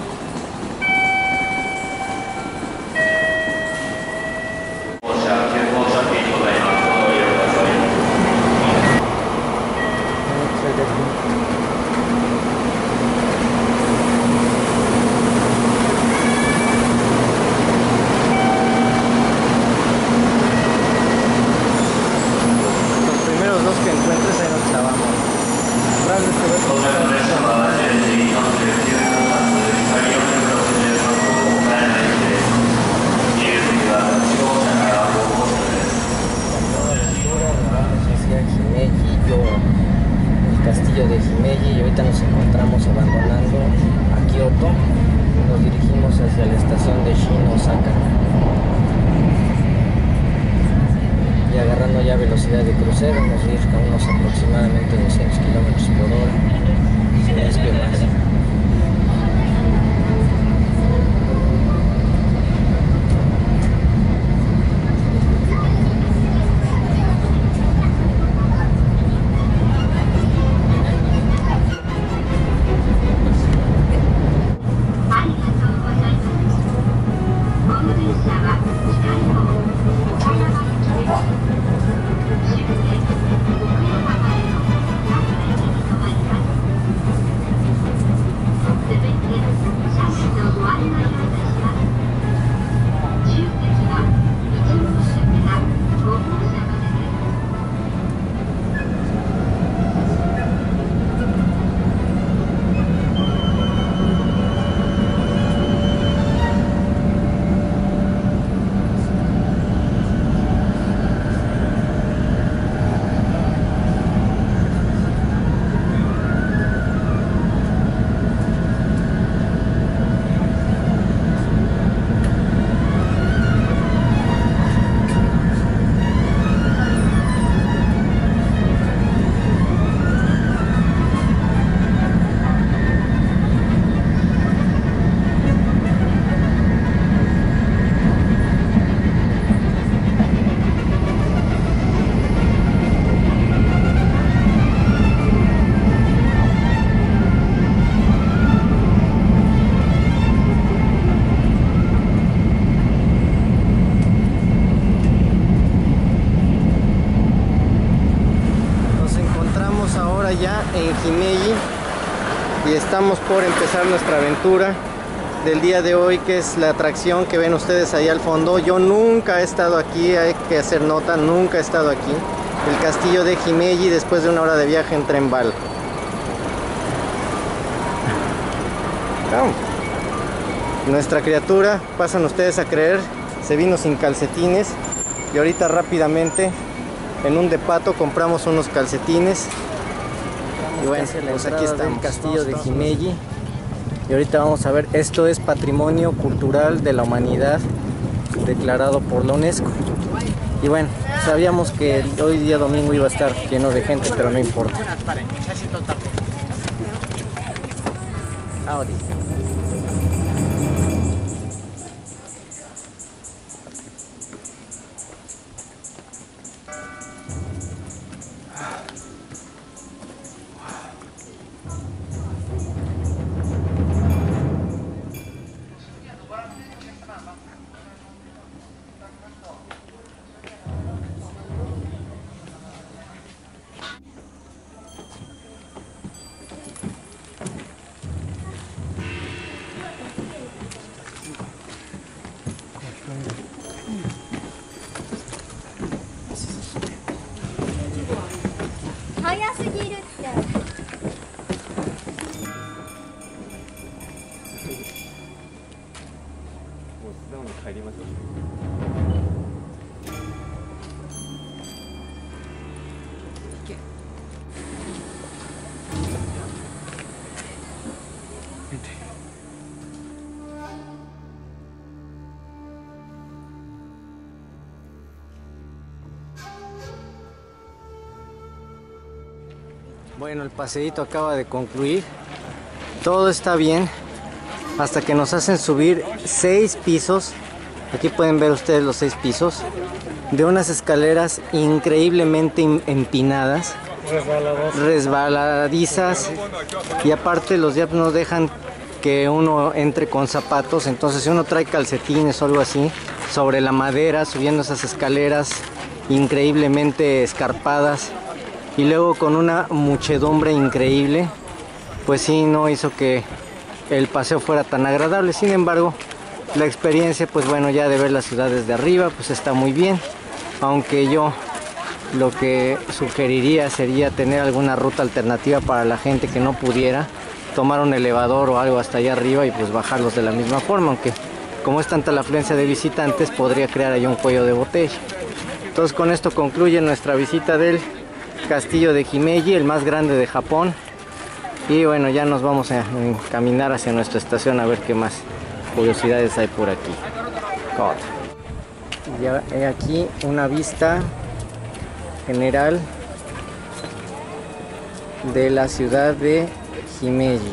Castillo de Himeji y ahorita nos encontramos abandonando a Kioto. Nos dirigimos hacia la estación de Shin Osaka y agarrando ya velocidad de crucero vamos a ir a unos aproximadamente 200 km por hora, si no es que más. Ya en Himeji y estamos por empezar nuestra aventura del día de hoy, que es la atracción que ven ustedes ahí al fondo. Yo nunca he estado aquí, hay que hacer nota, nunca he estado aquí. El castillo de Himeji después de una hora de viaje en tren bala. Nuestra criatura, pasan ustedes a creer, se vino sin calcetines y ahorita rápidamente en un depato compramos unos calcetines. Y bueno, pues aquí está el castillo de Himeji y ahorita vamos a ver, esto es Patrimonio Cultural de la Humanidad declarado por la UNESCO. Y bueno, sabíamos que hoy día domingo iba a estar lleno de gente, pero no importa. Ahora. Bueno, el paseíto acaba de concluir. Todo está bien hasta que nos hacen subir 6 pisos Aquí pueden ver ustedes los 6 pisos de unas escaleras increíblemente empinadas, resbaladizas, y aparte los diablos no dejan que uno entre con zapatos. Entonces si uno trae calcetines o algo así sobre la madera subiendo esas escaleras increíblemente escarpadas y luego con una muchedumbre increíble, pues sí, no hizo que el paseo fuera tan agradable. Sin embargo, la experiencia, pues bueno, ya de ver la ciudad desde arriba, pues está muy bien, aunque yo lo que sugeriría sería tener alguna ruta alternativa para la gente que no pudiera tomar un elevador o algo hasta allá arriba y pues bajarlos de la misma forma, aunque como es tanta la afluencia de visitantes podría crear ahí un cuello de botella. Entonces con esto concluye nuestra visita del castillo de Himeji, el más grande de Japón, y bueno, ya nos vamos a encaminar hacia nuestra estación a ver qué más curiosidades hay por aquí. Ya he aquí una vista general de la ciudad de Himeji.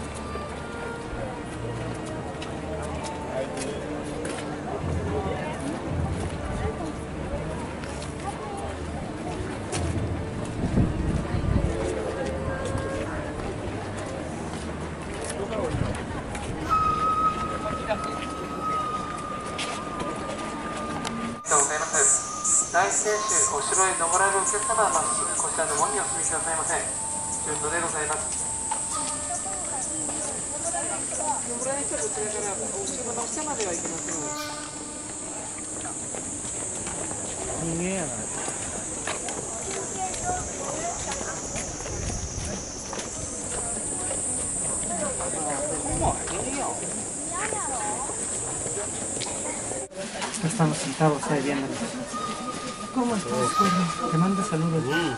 Estamos sentados ahí viendo. ¿Cómo estás? Te mando saludos.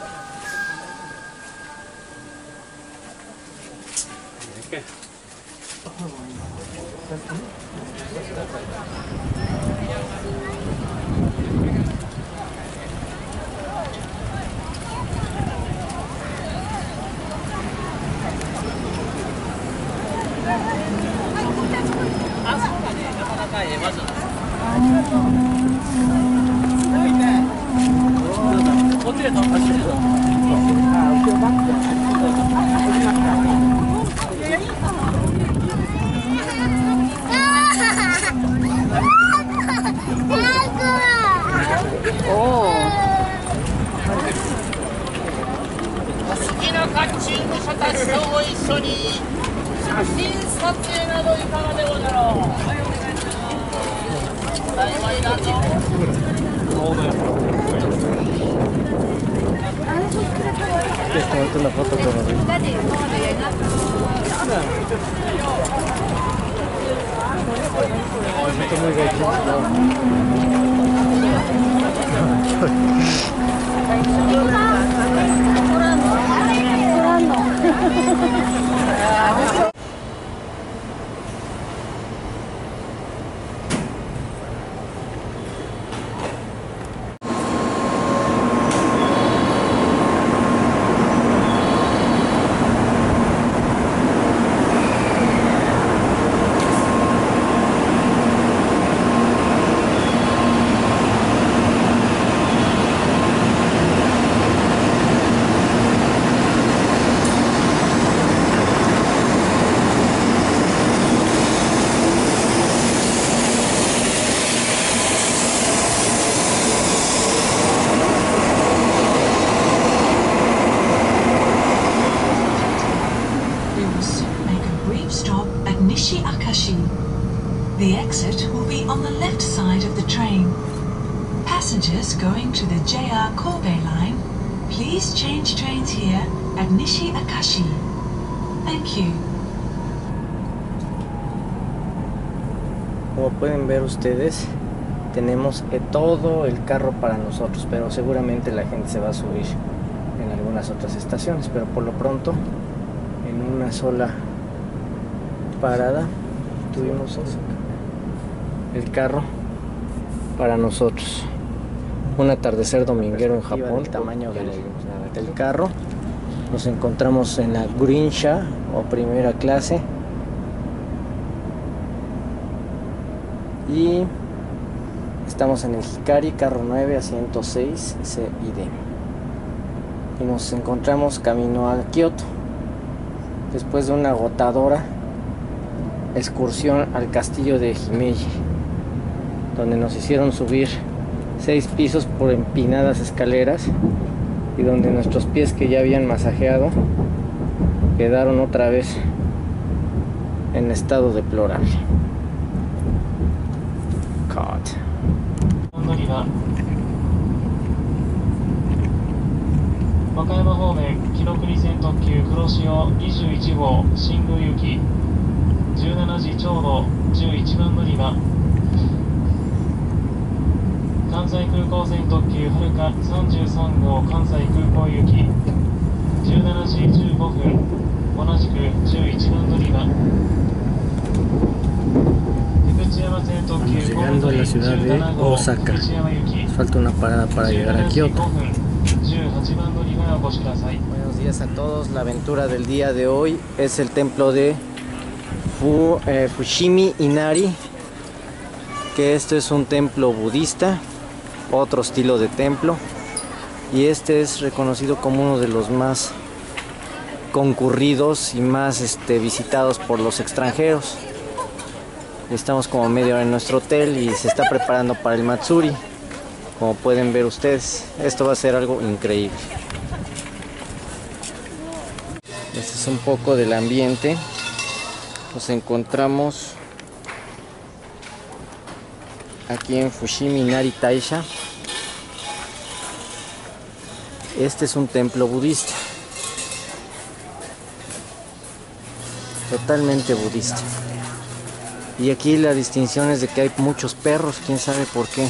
¿Qué? Una foto con The exit will be on the left side of the train. Passengers going to the JR Kobe line, please change trains here at Nishi Akashi. Thank you. Como pueden ver ustedes, tenemos todo el carro para nosotros, pero seguramente la gente se va a subir en algunas otras estaciones, pero por lo pronto en una sola parada tuvimos el carro para nosotros. Un atardecer dominguero en Japón. El tamaño del carro. Nos encontramos en la Grinsha o primera clase. Y Estamos en el Hikari, carro 9, asiento 6, C y D. Y nos encontramos camino a Kioto, después de una agotadora excursión al castillo de Himeji, donde nos hicieron subir 6 pisos por empinadas escaleras y donde nuestros pies, que ya habían masajeado, quedaron otra vez en estado deplorable. God. 和歌山方面紀ノ国線特急黒潮21号新宮行き17時ちょうど11番乗り場、関西空港線特急はるか33号関西空港行き17時15分、同じく11番乗り場、福知山線特急 Llegando a la ciudad de Osaka. Falta una parada para llegar a Kioto. Buenos días a todos. La aventura del día de hoy es el templo de Fushimi Inari, que este es un templo budista, otro estilo de templo, y este es reconocido como uno de los más concurridos y más visitados por los extranjeros. Estamos como media hora en nuestro hotel y se está preparando para el Matsuri. Como pueden ver ustedes, esto va a ser algo increíble. Este es un poco del ambiente. Nos encontramos aquí en Fushimi Inari Taisha. Este es un templo budista, totalmente budista. Y aquí la distinción es de que hay muchos perros, quién sabe por qué.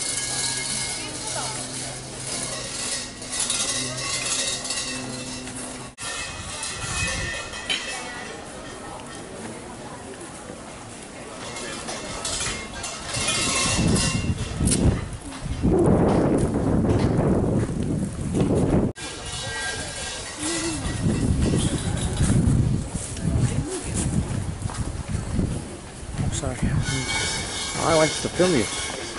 Sorry. Oh, I wanted to film you.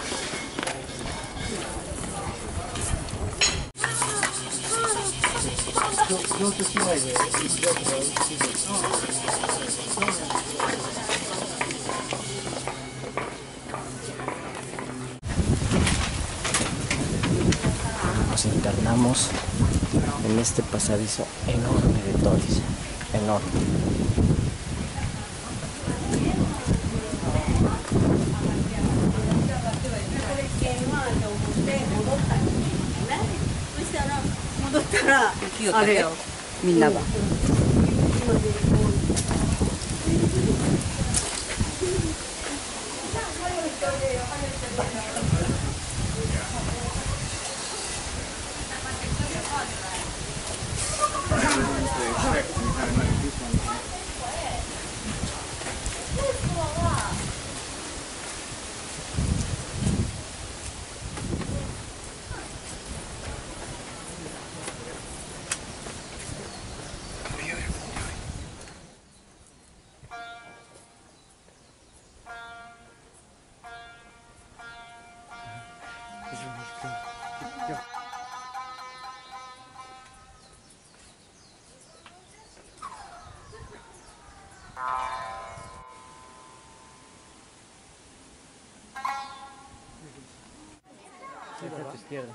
Nos internamos en este pasadizo enorme de Toris. Enorme. Siempre a tu izquierda.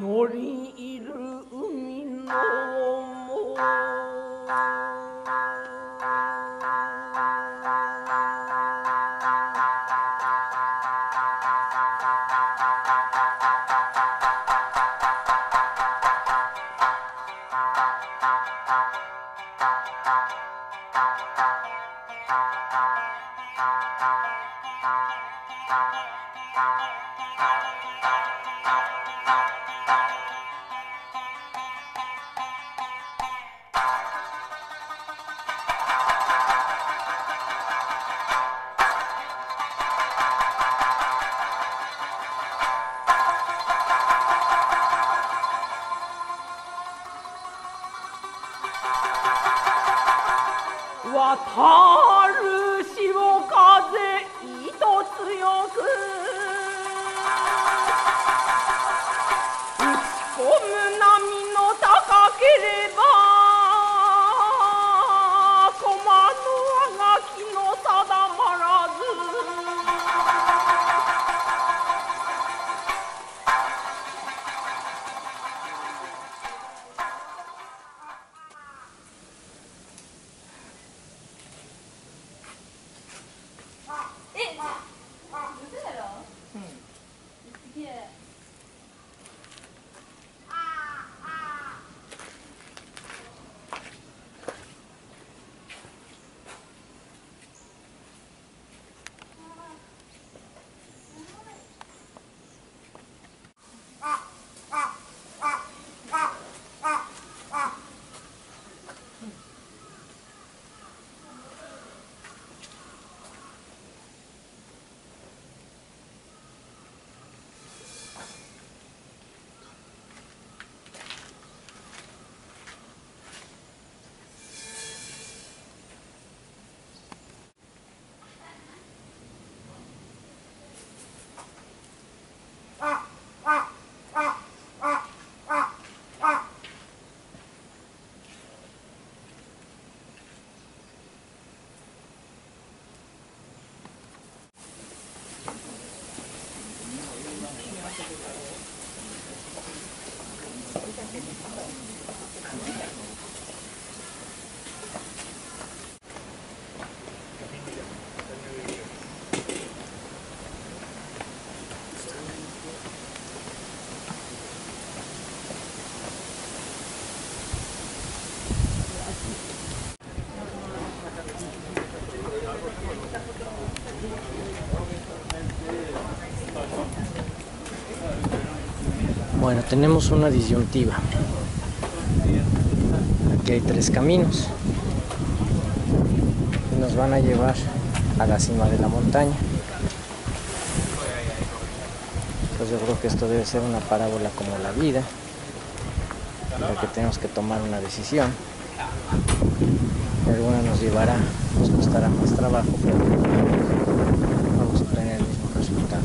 森いる海のも渡る潮風糸強く打ち込む波の高ければ駒のあがきの定まらず Bueno, tenemos una disyuntiva. Aquí hay 3 caminos que nos van a llevar a la cima de la montaña. Pues yo creo que esto debe ser una parábola como la vida, en la que tenemos que tomar una decisión. Alguna nos llevará, nos costará más trabajo, pero vamos a obtener el mismo resultado.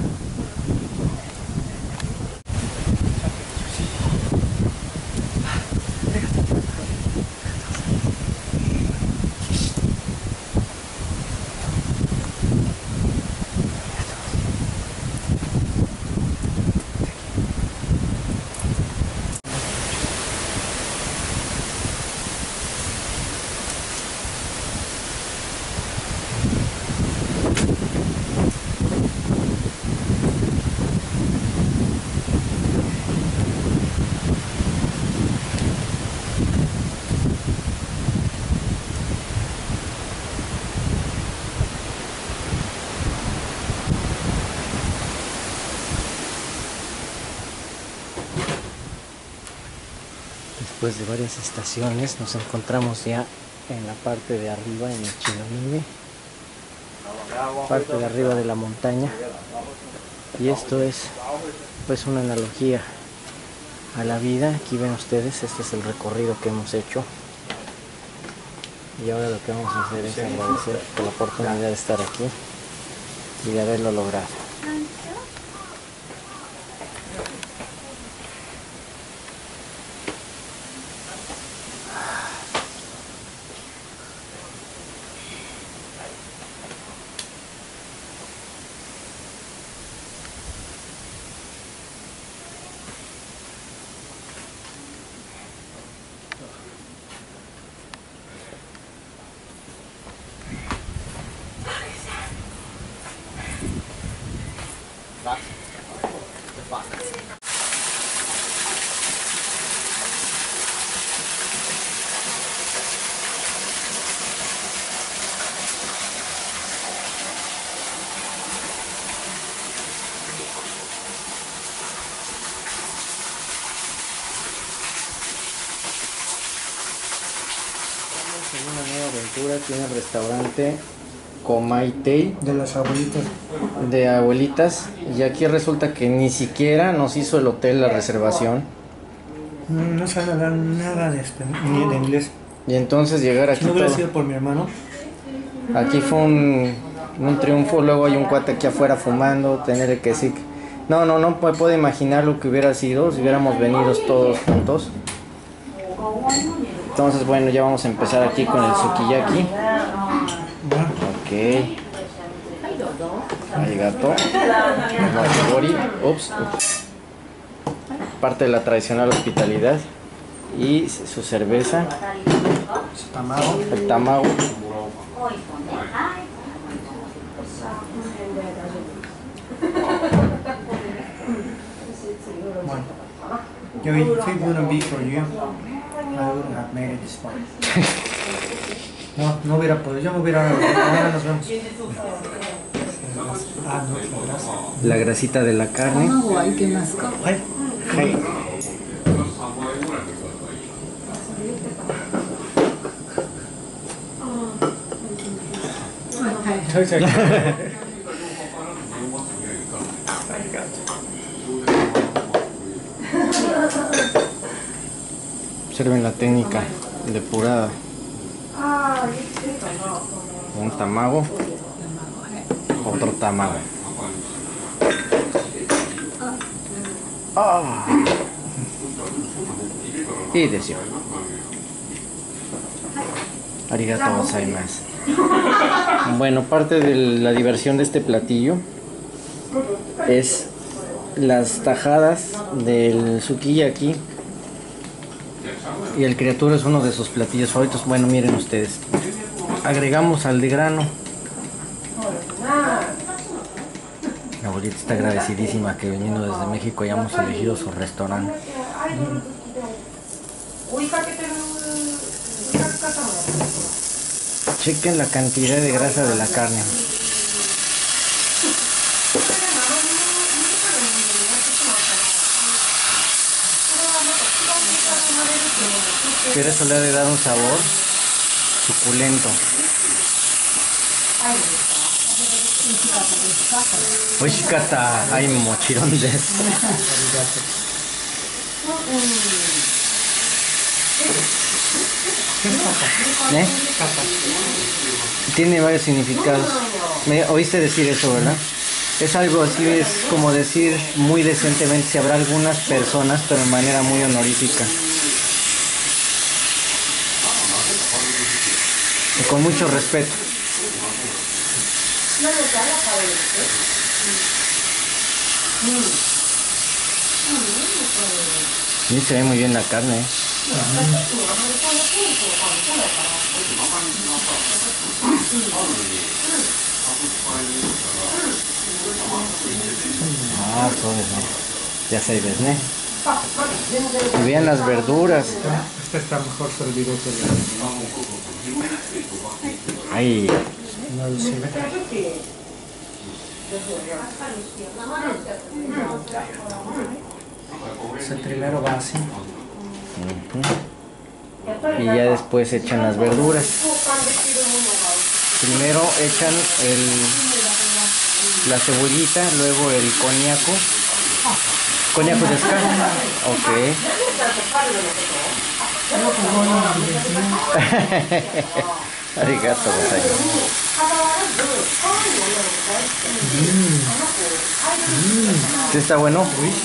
Después de varias estaciones nos encontramos ya en la parte de arriba, en el Chinomime, parte de arriba de la montaña, y esto es pues una analogía a la vida. Aquí ven ustedes, este es el recorrido que hemos hecho, y ahora lo que vamos a hacer es agradecer por la oportunidad de estar aquí y de haberlo logrado. aventura tiene el restaurante Komaitei De las abuelitas. de abuelitas. Y aquí resulta que ni siquiera nos hizo el hotel la reservación. No sabe hablar nada ni de inglés. Y entonces llegar aquí Si no hubiera todo- sido por mi hermano. Aquí fue un triunfo. Luego hay un cuate aquí afuera fumando. Tener que decir que- no me puedo imaginar lo que hubiera sido si hubiéramos venido todos juntos. Entonces bueno, ya vamos a empezar aquí con el sukiyaki. Ok. Arigato. Washibori. Ups. Parte de la tradicional hospitalidad. Y su cerveza. El tamago. Bueno, yo, if it wouldn't be for you, I wouldn't have made it this far. No hubiera podido. Yo me hubiera. Ahora nos vemos. Ah, no, gracias. La grasita de la carne. Ay. Hey. Observen la técnica depurada. Un tamago. Otro tamago. Ah. Y deseo. Arigato gozaimasu. Bueno, parte de la diversión de este platillo es las tajadas del sukiyaki. Y el criatura es uno de sus platillos favoritos. Bueno, miren ustedes. Agregamos al de grano. La abuelita está agradecidísima que viniendo desde México hayamos elegido su restaurante. Chequen la cantidad de grasa de la carne. Pero eso le ha de dar un sabor suculento. Oishikata, ay, mochirón desu. ¿Eh? Tiene varios significados. Me oíste decir eso, ¿verdad? Es algo así, es como decir muy decentemente, si habrá algunas personas, pero de manera muy honorífica. Y con mucho respeto. Y se ve muy bien la carne, ¿eh? Ah, todo es, ¿no? Ya se ves, ¿no? Y vean las verduras. Este está mejor servido que el. Ay. No lo sé. El primero va así. Y ya después echan las verduras. Primero echan la cebollita, luego el coñaco. ¿Coñaco de ska? Ok. Arigato gozaimasu. ¿Sí está bueno?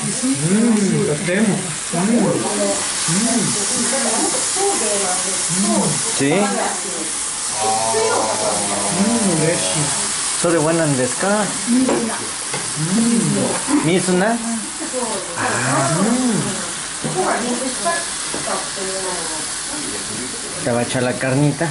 ¿Sí? ¿So de buena en desca? ¿Mizuna? Te va a echar la carnita.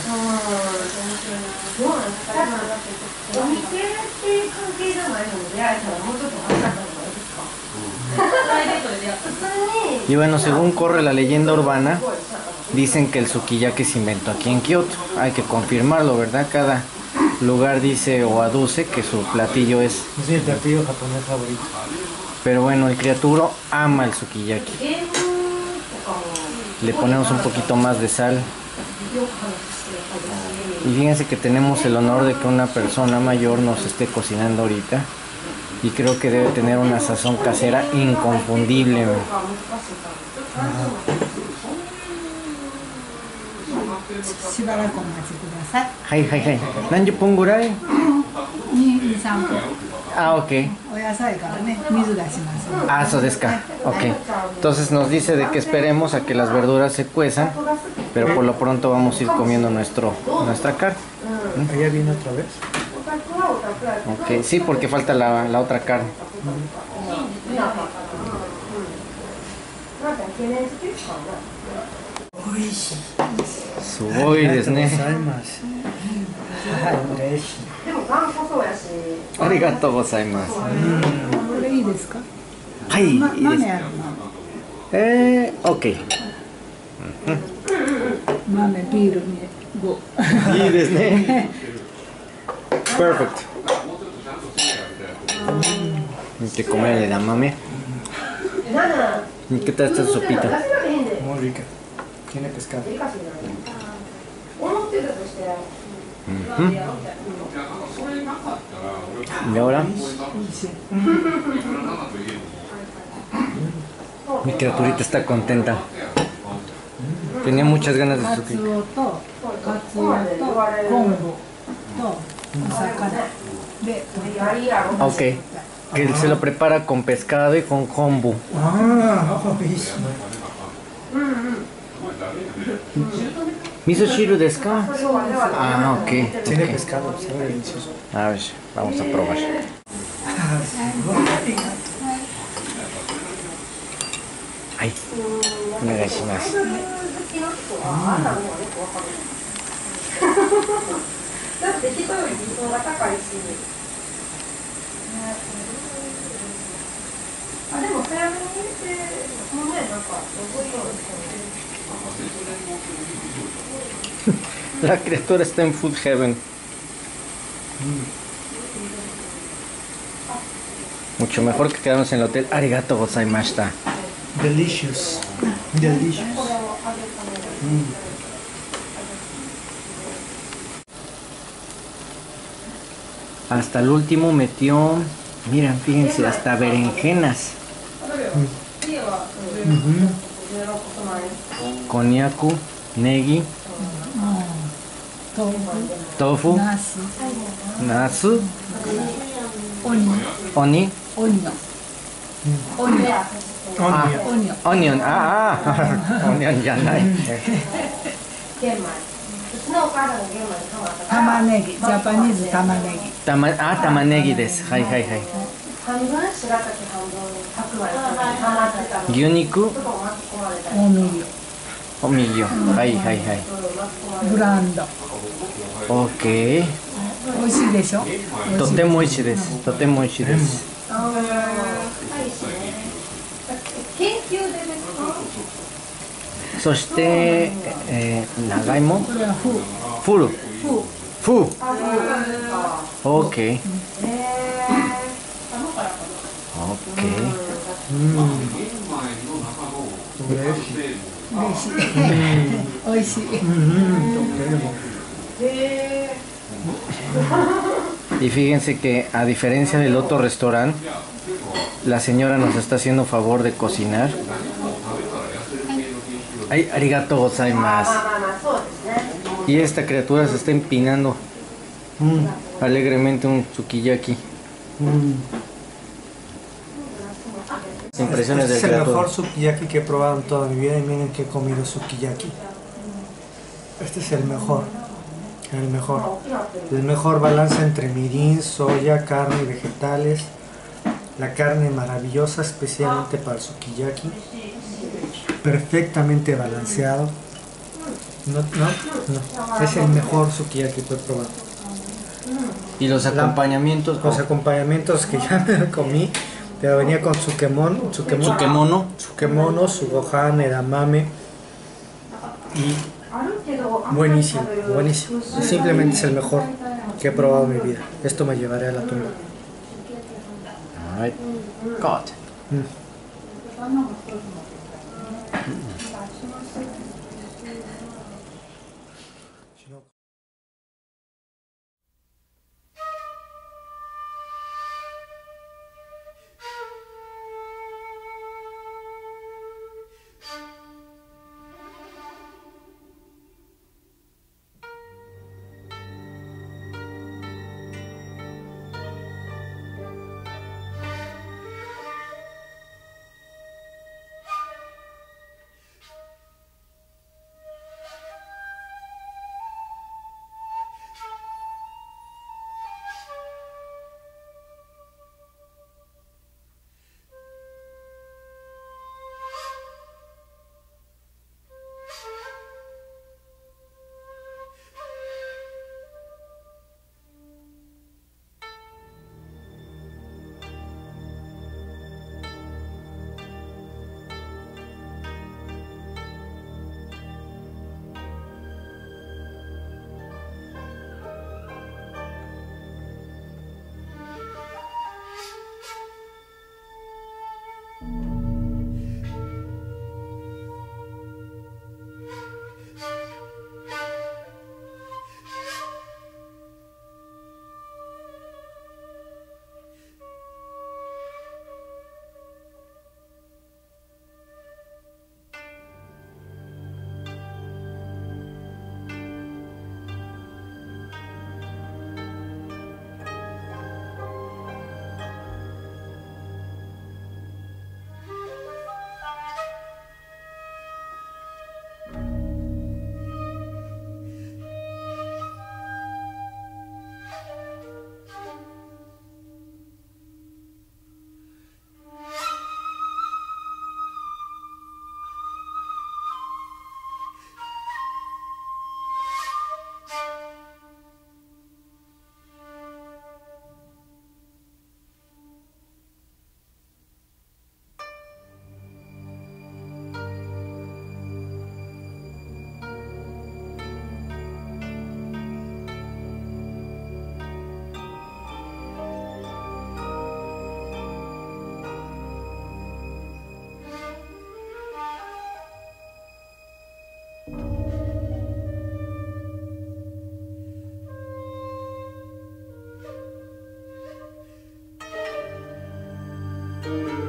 Y bueno, según corre la leyenda urbana, dicen que el sukiyaki se inventó aquí en Kioto. Hay que confirmarlo, ¿verdad? Cada lugar dice o aduce que su platillo es... Es mi platillo japonés favorito. Pero bueno, el criatura ama el sukiyaki. Le ponemos un poquito más de sal. Y fíjense que tenemos el honor de que una persona mayor nos esté cocinando ahorita. Y creo que debe tener una sazón casera inconfundible. Hai, hai, hai. ¿Nanju pun gurai? Ah, ok. Ah, so desu ka. Ok. Entonces nos dice de que esperemos a que las verduras se cuezan, pero por lo pronto vamos a ir comiendo nuestra carne. ¿Ella viene otra vez? Ok, sí, porque falta la otra carne. Sugoi desu ne. Arigatou gozaimasu. Hai, ok. 豆ビールに5。 いいですね。Perfect. ¿Qué comer de edamame? ¿Qué tal esta sopita? Muy rica. Tiene pescado. ¿Y ahora? Mi criaturita está contenta. Tenía muchas ganas de su Ok, que se lo prepara con pescado y con kombu. ¿Miso shiru desu ka? Ah, ok. Tiene pescado, sabe delicioso. A ver, vamos a probar. Ay, onegaishimasu. だって人より理想が高いし。あ、でも早めに入れて、もうね、なんか残りようですよね。 La criatura está en food heaven. Mucho mejor que quedarnos en el hotel. Arigatou gozaimashita. Delicious. Delicious. Hasta el último metió, miren, fíjense, hasta berenjenas. Konnyaku, negi, tofu, nasu, oni, onion, onion じゃない。 玉ねぎ、ジャパニーズ玉ねぎ。 玉ねぎです。はいはいはい。牛肉、おみぎょ。はいはいはい。 ブランド。 オッケー。 美味しいでしょ。 とても美味しいです。とても美味しいです。 研究でですか？ そして、長芋。 これはフル。フー。オッケー。オッケー。 美味しい。 Y fíjense que a diferencia del otro restaurante, la señora nos está haciendo favor de cocinar. Ay, arigatou gozaimasu. Y esta criatura se está empinando alegremente un sukiyaki. Impresiones del Este es el criatura. mejor sukiyaki que he probado en toda mi vida y miren que he comido sukiyaki. Este es el mejor. El mejor balance entre mirin, soya, carne y vegetales. La carne maravillosa, especialmente para el sukiyaki. Perfectamente balanceado. No. Es el mejor sukiyaki que he probado. Y los acompañamientos. Los acompañamientos que ya me comí. Pero venía con tsukemono, su gohan, edamame. Y buenísimo. Simplemente es el mejor que he probado en mi vida. Esto me llevaré a la tumba. Alright. God. で